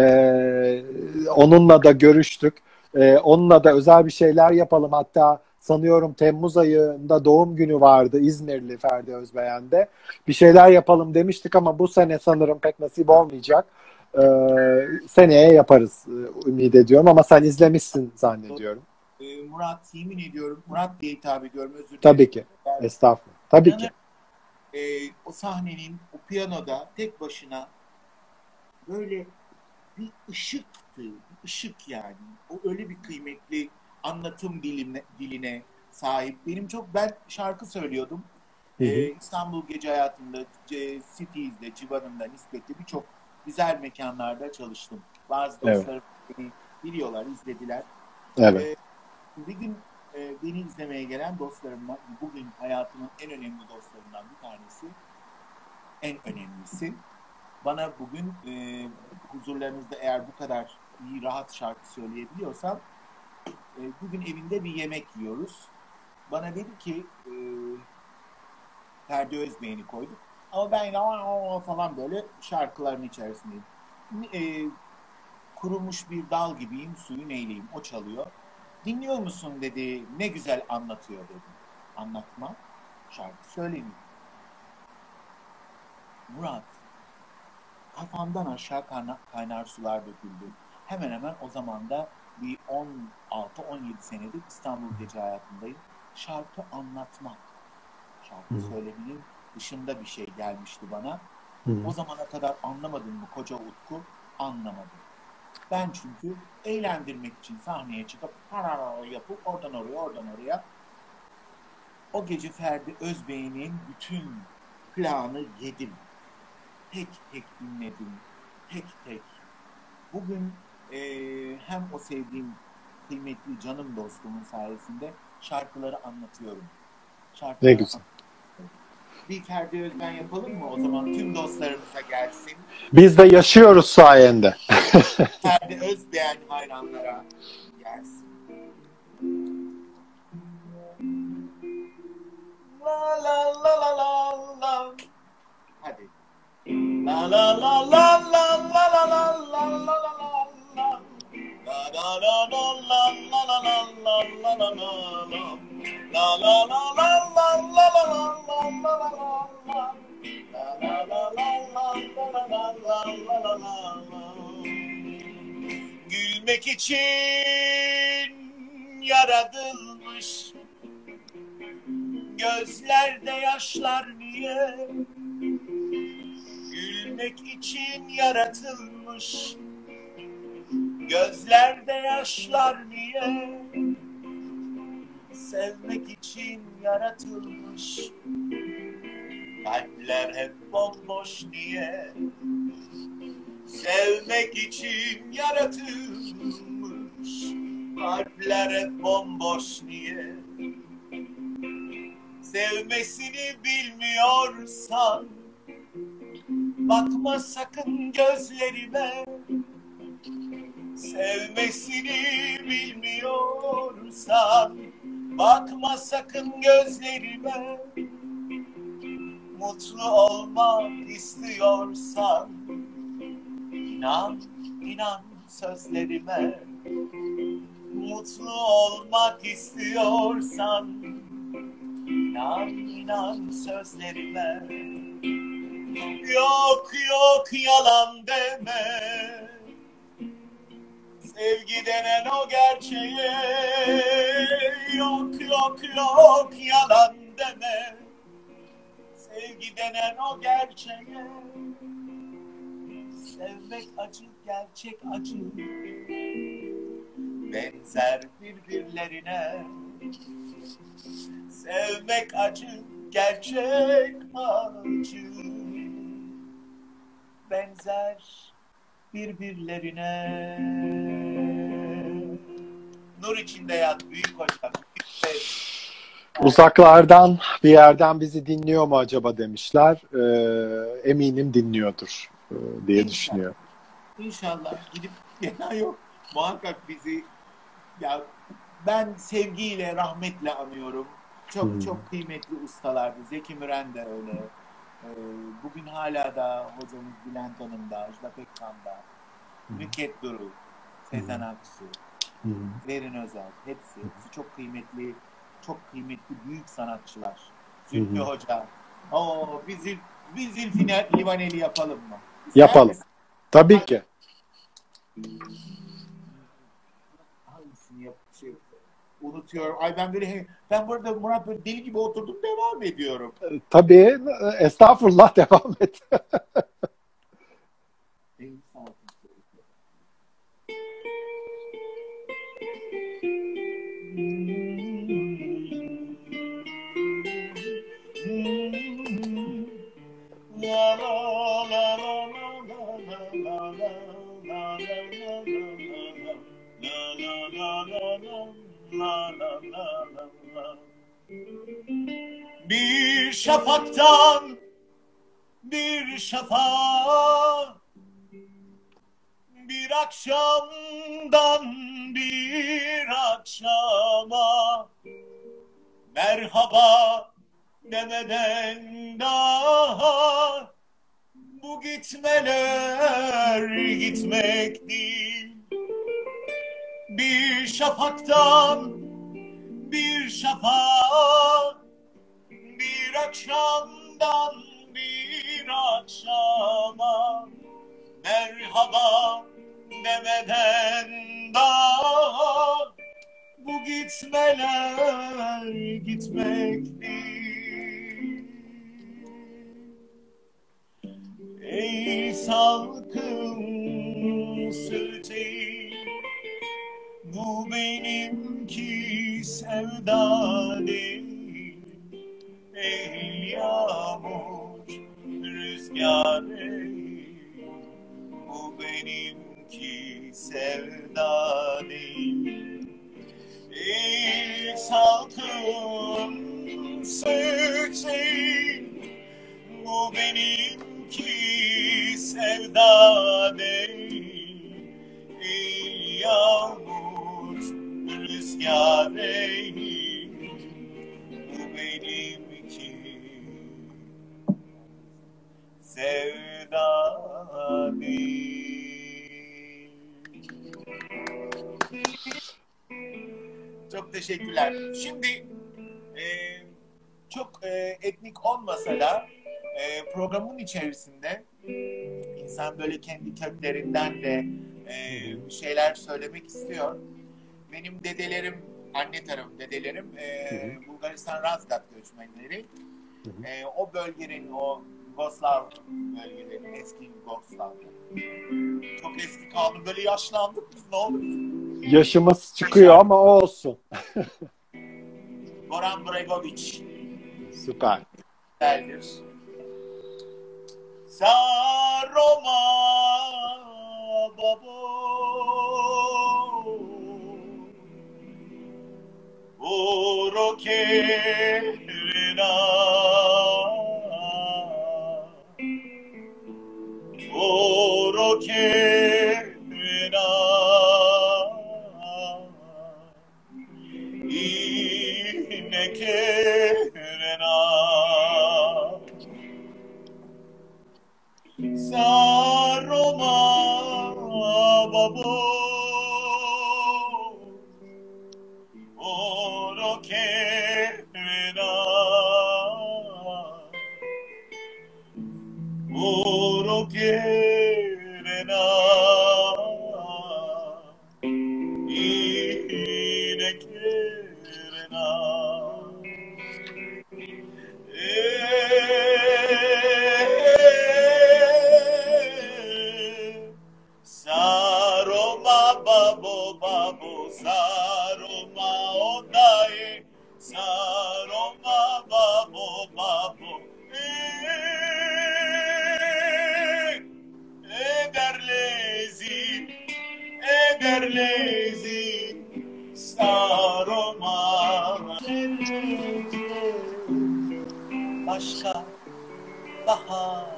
onunla da görüştük. E, onunla da özel bir şeyler yapalım. Hatta sanıyorum Temmuz ayında doğum günü vardı İzmirli Ferdi Özbeğen'de. Bir şeyler yapalım demiştik ama bu sene sanırım pek nasip olmayacak. Ee, seneye yaparız ümit ediyorum, ama sen izlemişsin zannediyorum. Ee, Murat, yemin ediyorum, Murat diye hitap ediyorum, özür dilerim. Tabii ki. Estağfurullah. Tabii Yani, ki. E, o sahnenin, o piyanoda tek başına böyle bir ışıktı. Bir ışık yani. O öyle bir kıymetli anlatım diline, diline sahip. Benim çok, ben şarkı söylüyordum. Hı hı. Ee, İstanbul Gece Hayatı'nda, Cities'de, Civan'ımda, Nispet'te birçok güzel mekanlarda çalıştım. Bazı dostlarım evet. beni biliyorlar, izlediler. Evet. Ee, bir gün e, beni izlemeye gelen dostlarımdan, bugün hayatımın en önemli dostlarımdan bir tanesi, en önemlisi. Bana bugün e, huzurlarınızda eğer bu kadar iyi, rahat şarkı söyleyebiliyorsam, e, bugün evinde bir yemek yiyoruz. Bana dedi ki e, Ferdi Özbeğen'i koyduk. Ama ben falan böyle şarkıların içerisindeyim. E, kurumuş bir dal gibiyim, suyun eğleyim. O çalıyor. Dinliyor musun dedi. Ne güzel anlatıyor dedim. Anlatma, şarkı söyleniyor. Murat, kafamdan aşağı kaynar, kaynar sular döküldü. Hemen hemen o zaman da bir on altı on yedi senedir İstanbul Gece Hayatı'ndayım. Şarkı anlatmak, Şarkı Hı. söylemenin dışında bir şey gelmişti bana. Hı. O zamana kadar anlamadım mı koca Utku? Anlamadım. Ben çünkü eğlendirmek için sahneye çıkıp harara yapıp oradan oraya oradan oraya o gece Ferdi Özbey'in bütün planı yedim. Tek tek dinledim. Tek tek. Bugün e, hem o sevdiğim kıymetli canım dostumun sayesinde şarkıları anlatıyorum. Ne Şarkıları güzel. Bir Ferdi Özben yapalım mı o zaman? Tüm dostlarımıza gelsin. Biz de yaşıyoruz sayende. Ferdi Özben hayranlara gelsin. La la la la la la. Hadi. La la la la la la la la la la la la. La la la la la la la la la la la la. La la la la la la la la la la la la. La la la la la la la la la la la. Gülmek için yaratılmış gözlerde yaşlar niye? Gülmek için yaratılmış gözlerde yaşlar niye? Sevmek için yaratılmış kalpler hep bomboş niye? Sevmek için yaratılmış kalpler hep bomboş niye? Sevmesini bilmiyorsan bakma sakın gözlerime. Sevmesini bilmiyorsan bakma sakın gözlerime. Mutlu olmak istiyorsan inan, inan sözlerime. Mutlu olmak istiyorsan inan, inan sözlerime. Yok yok yalan deme. Sevgi denen o gerçeğe. Yok yok yok yalan deme. Sevgi denen o gerçeğe. Sevmek acı, gerçek acı. Benzer birbirlerine. Sevmek acı, gerçek acı. Benzer birbirlerine. Nur içinde yat büyük hocam. Uzaklardan bir yerden bizi dinliyor mu acaba demişler. Ee, eminim dinliyordur e, diye İnşallah. düşünüyorum. İnşallah gidip gelen yok. Muhakkak bizi ya ben sevgiyle, rahmetle anıyorum. Çok Hmm. çok kıymetli ustalardı. Zeki Müren de öyle. Ee, bugün hala da hocamız Bülent Hanım da, Ajda Pekkan da, Hmm. Nükhet Duru, Sezen Aksu, Hmm. Zerrin Özel, hepsi, hepsi çok kıymetli, çok kıymetli büyük sanatçılar. Zülfü Hmm. Hoca. Oo, biz, Zül, biz Zülfü Livaneli yapalım mı? İster Yapalım. misin? Tabii Hadi. ki. Hangisini yap şey unutuyorum. Ay ben böyle ben burada Murat böyle deli gibi oturdum devam ediyorum. Tabii. Estağfurullah, devam et. Benim sanatım söylüyor. La la la la la la la la la la. Bir şafaktan bir şafağa, bir akşamdan bir akşama, merhaba demeden daha bu gitmeler gitmek değil. Bir şafaktan bir şafağa, bir akşamdan bir akşama, merhaba demeden daha bu gitmeler gitmek değil. salkım sırtı, bu benimki sevda değil. Ey yağmur, rüzgar değil, bu benimki sevda değil. Ey salkım sırtı, bu benimki sevda değil. Ey yağmur, rüzgar değil, bu benimki sevda değil. Çok teşekkürler. Şimdi e, çok e, etnik olmasa da e, programın içerisinde insan böyle kendi köklerinden de e, bir şeyler söylemek istiyor. Benim dedelerim, anne tarafım dedelerim e, Bulgaristan Razgat göçmenleri. E, o bölgenin, o Yugoslav bölgelerinin, eski Yugoslav. Çok eski kaldı. Böyle yaşlandık biz, ne olur? Yaşımız çıkıyor ama olsun. Goran Bregović. Süper. Güzeldir. Saroma babo, Orokerina, Orokerina, İnekerina, Saroma babo, Orokerina, Orokerina, İnekerina. Saroma babo babo, saroma odaye, saroma babo babo, ederlezi, ederlezi, saroma, başka bahar.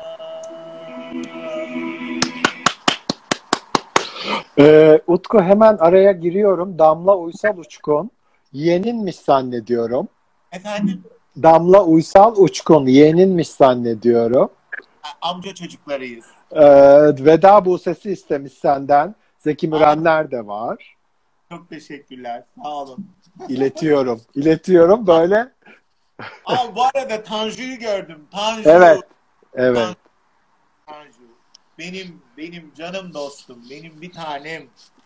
Ee, Utku, hemen araya giriyorum. Damla Uysal Uçkun. Yeğeninmiş zannediyorum. Efendim? Damla Uysal Uçkun. Yeğeninmiş zannediyorum. Amca çocuklarıyız. Ee, Veda Buse'si istemiş senden. Zeki Mürenler de var. Çok teşekkürler. Sağ olun. İletiyorum. İletiyorum böyle. Aa, bu arada Tanju'yu gördüm. Tanju. Evet. Evet. Tanju. Benim benim canım dostum. Benim bir tanem.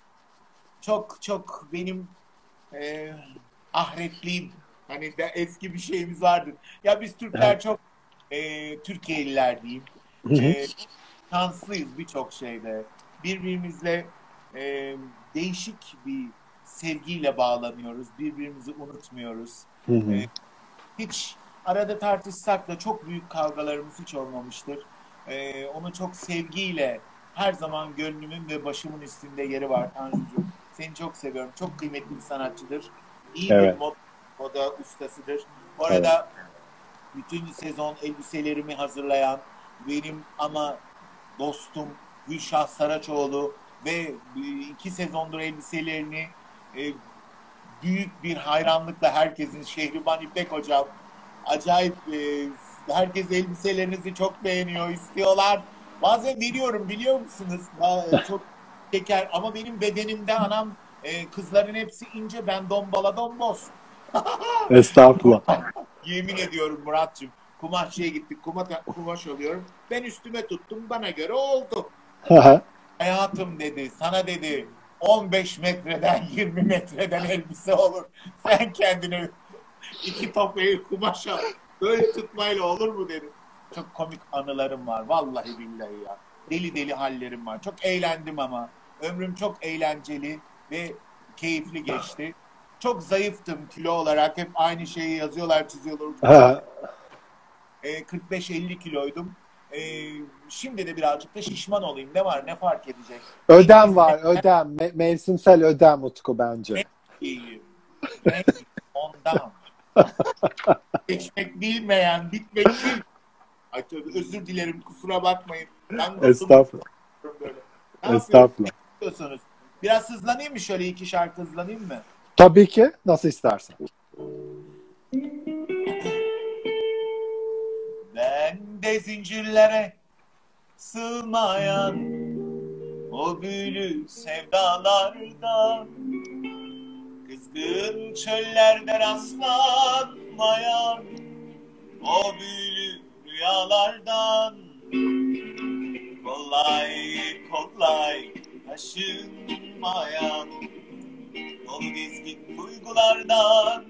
Çok çok benim e, ahretliğim. Hani de eski bir şeyimiz vardır. Ya biz Türkler Evet. çok e, Türkiye'liler diyeyim. E, şanslıyız birçok şeyde. Birbirimizle e, değişik bir sevgiyle bağlanıyoruz. Birbirimizi unutmuyoruz. Hı hı. E, hiç arada tartışsak da çok büyük kavgalarımız hiç olmamıştır. E, onu çok sevgiyle her zaman gönlümün ve başımın üstünde yeri var Tanjucuğum. Seni çok seviyorum. Çok kıymetli bir sanatçıdır. İyi Evet. bir mod, moda ustasıdır. Bu arada bütün sezon elbiselerimi hazırlayan benim ama dostum Gülşah Saraçoğlu ve iki sezondur elbiselerini e, büyük bir hayranlıkla herkesin, Şehriban İpek hocam, acayip e, herkes elbiselerinizi çok beğeniyor, istiyorlar. Bazen veriyorum, biliyor musunuz? Aa, çok şeker ama benim bedenimde anam e, kızların hepsi ince, ben dombala domboz. Estağfurullah. Yemin ediyorum Muratcığım. Kumaşçıya gittik. Kumaş, kumaş alıyorum. Ben üstüme tuttum. Bana göre oldu. Hayatım dedi. Sana dedi on beş metreden yirmi metreden elbise olur. Sen kendine iki top kumaş al. Böyle tutmayla olur mu dedi. Çok komik anılarım var. Vallahi billahi ya. deli deli hallerim var. Çok eğlendim ama. Ömrüm çok eğlenceli ve keyifli geçti. Çok zayıftım kilo olarak. Hep aynı şeyi yazıyorlar, çiziyorlar. E, kırk beş elli kiloydum. E, şimdi de birazcık da şişman olayım. Ne var, ne fark edecek? Ödem var, ödem. Me- mevsimsel ödem Utku bence. Ne diyeyim? Ne ondan. Geçmek bilmeyen, bitmek bilmeyen. Ay tövbe, özür dilerim, kusura bakmayın. Ben Estağfurullah. böyle. Ne Estağfurullah. yapıyorsunuz? Biraz hızlanayım mı? Şöyle iki şarkı hızlanayım mı? Tabii ki. Nasıl istersen. Ben de zincirlere sığmayan o büyülü sevdalardan, kızgın çöllerde rastlanmayan o büyülü rüyalardan, kolay kolay taşınmayan dolu dizgin duygulardan,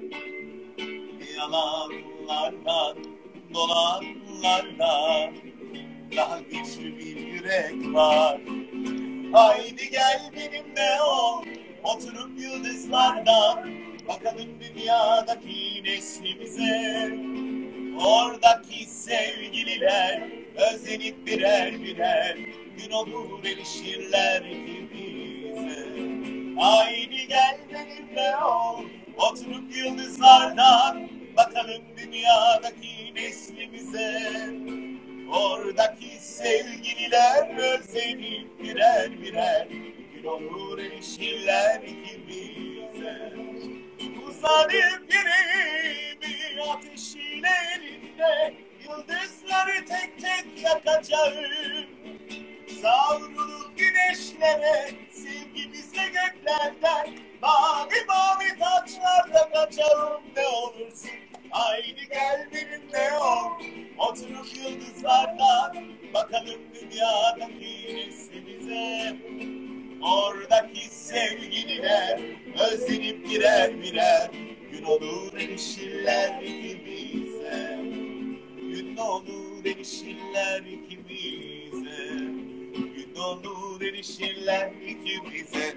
yalanlardan, dolanlardan daha güçlü bir yürek var. Haydi gel benimle ol, oturup yıldızlardan bakalım dünyadaki neslimize. Oradaki sevgililer özlenip birer birer gün olur erişirler ikimize. Haydi gel benimle ol, oturup yıldızlardan bakalım dünyadaki neslimize. Oradaki sevgililer özlenip birer birer gün olur erişirler ikimize. Uzanıp yüreğimi ateşiyle elinde yıldızları tek tek yakacağım. Savrulup güneşlere sevgimize göklerden mavi mavi taçlar takacağım ne olursun. Haydi gel benimle ol, oturup yıldızlardan bakalım dünyadaki neslimize. Oradaki sevgililer özlenip birer birer gün olur erişirler ikimize. Gün olur erişirler ikimize. Gün olur erişirler ikimize.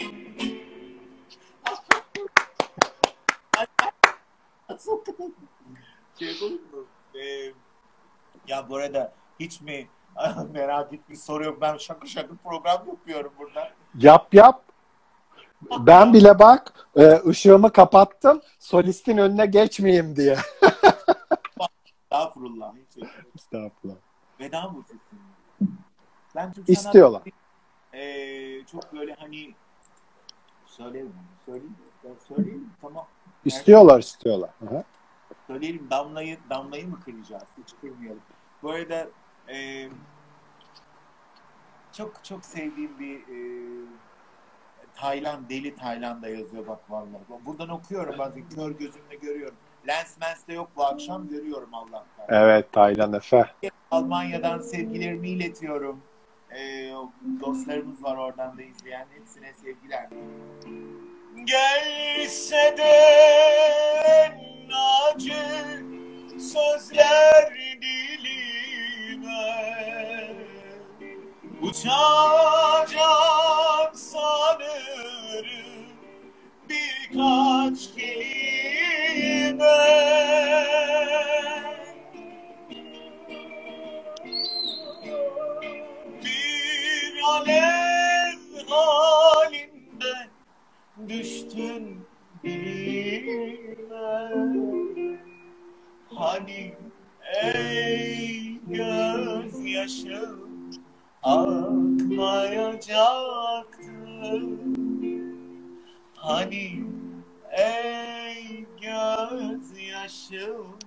Şey yapalım mı? Ee, ya bu arada hiç mi merak ettiğin soru yok. Ben şakır şakır program yapıyorum burada. Yap yap. Ben bile bak ışığımı kapattım. Solistin önüne geçmeyeyim diye. Estağfurullah. Estağfurullah. Veda mı sesin? Ben Türk İstiyorlar. Ee, çok böyle hani söyleyeyim mi? Söyleyeyim mi? Ben söyleyeyim mi? Tamam. İstiyorlar, istiyorlar. Hı-hı. Söyleyelim, Damla'yı Damla'yı mı kıracağız? Hiç kırmayalım. Bu arada e, çok çok sevdiğim bir e, Tayland, deli Tayland'a yazıyor bak vallahi. Buradan okuyorum bazen, kör gözümle görüyorum. Lens Mens'te yok bu akşam, görüyorum Allah'tan. Evet, Tayland Efe. Almanya'dan sevgilerimi iletiyorum. E, dostlarımız var oradan da izleyen, hepsine sevgiler. Gelse de acı sözler dilime uçacak sanırım birkaç kelime. Bir alev halinde düştün dilime. Hani ey gözyaşım akmayacaktı. Hani ey gözyaşım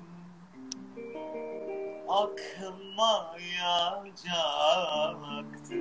akmayacaktı.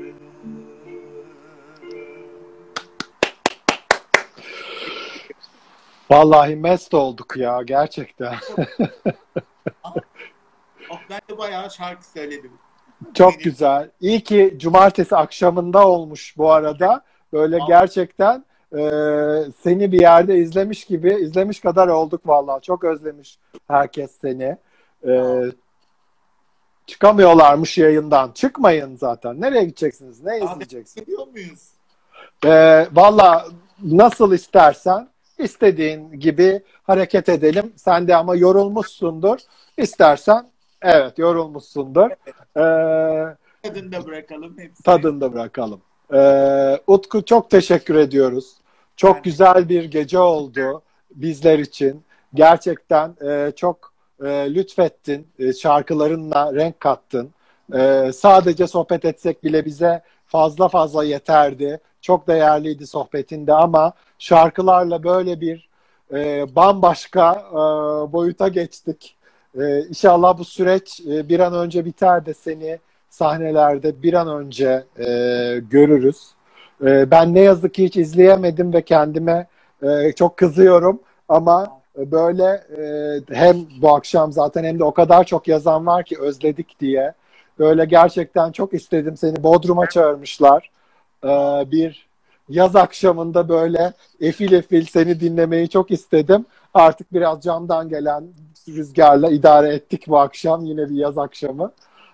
Vallahi mest olduk ya gerçekten. Oh, ben de bayağı şarkı söyledim. Çok Benim... güzel. İyi ki cumartesi akşamında olmuş bu arada. Böyle Aa. gerçekten e, seni bir yerde izlemiş gibi, izlemiş kadar olduk vallahi. Çok özlemiş herkes seni. E, Çıkamıyorlarmış yayından. Çıkmayın zaten. Nereye gideceksiniz? Ne Abi izleyeceksiniz? ediyor muyuz? Ee, valla nasıl istersen istediğin gibi hareket edelim. Sen de ama yorulmuşsundur. İstersen evet yorulmuşsundur. Ee, Tadında bırakalım hepsini. Tadında bırakalım. Ee, Utku çok teşekkür ediyoruz. Çok Ben güzel bir gece oldu bizler için. Gerçekten e, çok e, lütfettin. E, şarkılarınla renk kattın. E, sadece sohbet etsek bile bize fazla fazla yeterdi. Çok değerliydi sohbetinde ama şarkılarla böyle bir e, bambaşka e, boyuta geçtik. E, İnşallah bu süreç e, bir an önce biter de seni sahnelerde bir an önce e, görürüz. E, ben ne yazık ki hiç izleyemedim ve kendime e, çok kızıyorum ama böyle e, hem bu akşam zaten hem de o kadar çok yazan var ki özledik diye. Böyle gerçekten çok istedim. Seni Bodrum'a çağırmışlar. E, bir yaz akşamında böyle efil efil seni dinlemeyi çok istedim. Artık biraz camdan gelen rüzgarla idare ettik bu akşam. Yine bir yaz akşamı.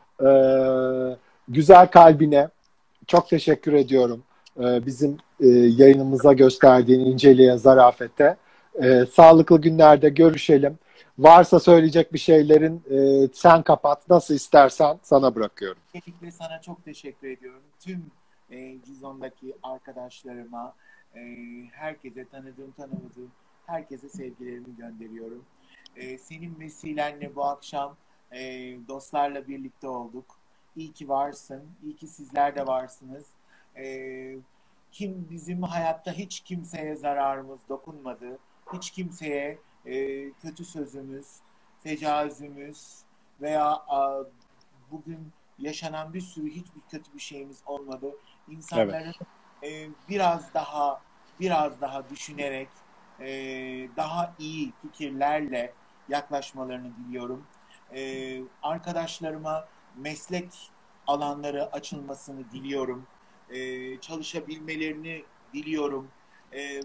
Ee, güzel kalbine çok teşekkür ediyorum. Ee, bizim e, yayınımıza gösterdiğin inceliğe, zarafete. Ee, sağlıklı günlerde görüşelim. Varsa söyleyecek bir şeylerin e, sen kapat. Nasıl istersen sana bırakıyorum. Öncelikle sana çok teşekkür ediyorum. Tüm e, Cizon'daki arkadaşlarıma, e, herkese tanıdığım tanımadığım herkese sevgilerimi gönderiyorum. E, senin vesilenle bu akşam e, dostlarla birlikte olduk. İyi ki varsın. İyi ki sizler de varsınız. E, kim bizim hayatta hiç kimseye zararımız dokunmadı. Hiç kimseye e, kötü sözümüz, tecavüzümüz veya a, bugün yaşanan bir sürü hiçbir kötü bir şeyimiz olmadı. İnsanların evet. e, biraz daha biraz daha düşünerek e, daha iyi fikirlerle yaklaşmalarını diliyorum. E, arkadaşlarıma meslek alanları açılmasını diliyorum. E, çalışabilmelerini diliyorum. E,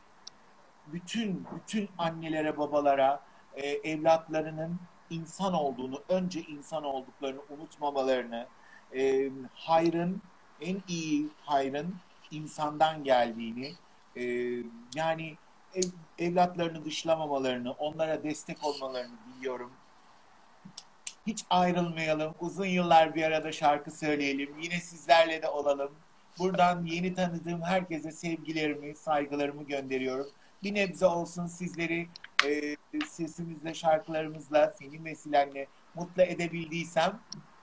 bütün bütün annelere, babalara e, evlatlarının insan olduğunu, önce insan olduklarını unutmamalarını, e, hayrın, en iyi hayrın insandan geldiğini, e, yani ev, evlatlarını dışlamamalarını, onlara destek olmalarını biliyorum. Hiç ayrılmayalım, uzun yıllar bir arada şarkı söyleyelim, yine sizlerle de olalım. Buradan yeni tanıdığım herkese sevgilerimi, saygılarımı gönderiyorum. Bir nebze olsun sizleri e, sesimizle, şarkılarımızla, senin vesilenle mutlu edebildiysem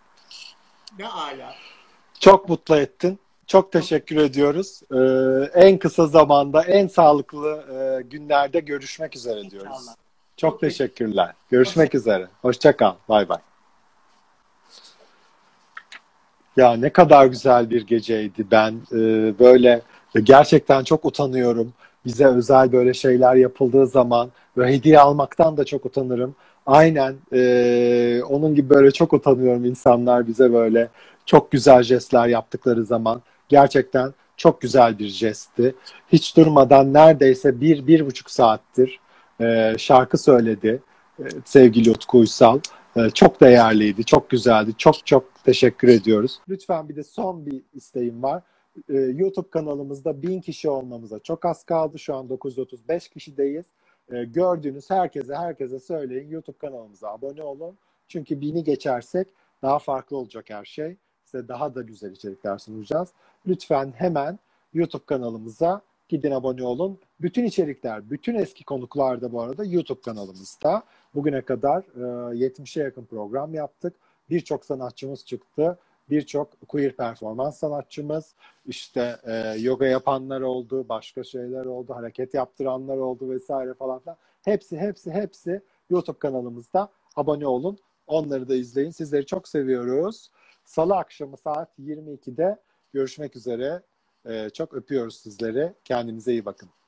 ne âlâ. Çok mutlu ettin. Çok teşekkür ediyoruz. Ee, en kısa zamanda, en sağlıklı e, günlerde görüşmek üzere İnşallah. Diyoruz. Çok, çok teşekkürler. Görüşmek Hoşça üzere. Hoşça kal. Bay bay. Ya ne kadar güzel bir geceydi. Ben e, böyle gerçekten çok utanıyorum. Bize özel böyle şeyler yapıldığı zaman ve hediye almaktan da çok utanırım. Aynen e, onun gibi böyle çok utanıyorum insanlar bize böyle çok güzel jestler yaptıkları zaman. Gerçekten çok güzel bir jestti. Hiç durmadan neredeyse bir, bir buçuk saattir e, şarkı söyledi e, sevgili Utku Uysal. E, çok değerliydi, çok güzeldi. Çok çok teşekkür ediyoruz. Lütfen bir de son bir isteğim var. Ee, YouTube kanalımızda bin kişi olmamıza çok az kaldı. Şu an dokuz yüz otuz beş kişideyiz. Ee, gördüğünüz herkese herkese söyleyin. YouTube kanalımıza abone olun. Çünkü bini geçersek daha farklı olacak her şey. Size daha da güzel içerikler sunacağız. Lütfen hemen YouTube kanalımıza gidin, abone olun. Bütün içerikler, bütün eski konuklar da bu arada YouTube kanalımızda. Bugüne kadar e, yetmişe yakın program yaptık. Birçok sanatçımız çıktı. Birçok queer performans sanatçımız, işte e, yoga yapanlar oldu, başka şeyler oldu, hareket yaptıranlar oldu vesaire falan filan. Hepsi, hepsi, hepsi YouTube kanalımızda. Abone olun. Onları da izleyin. Sizleri çok seviyoruz. Salı akşamı saat yirmi ikide görüşmek üzere. E, çok öpüyoruz sizleri. Kendinize iyi bakın.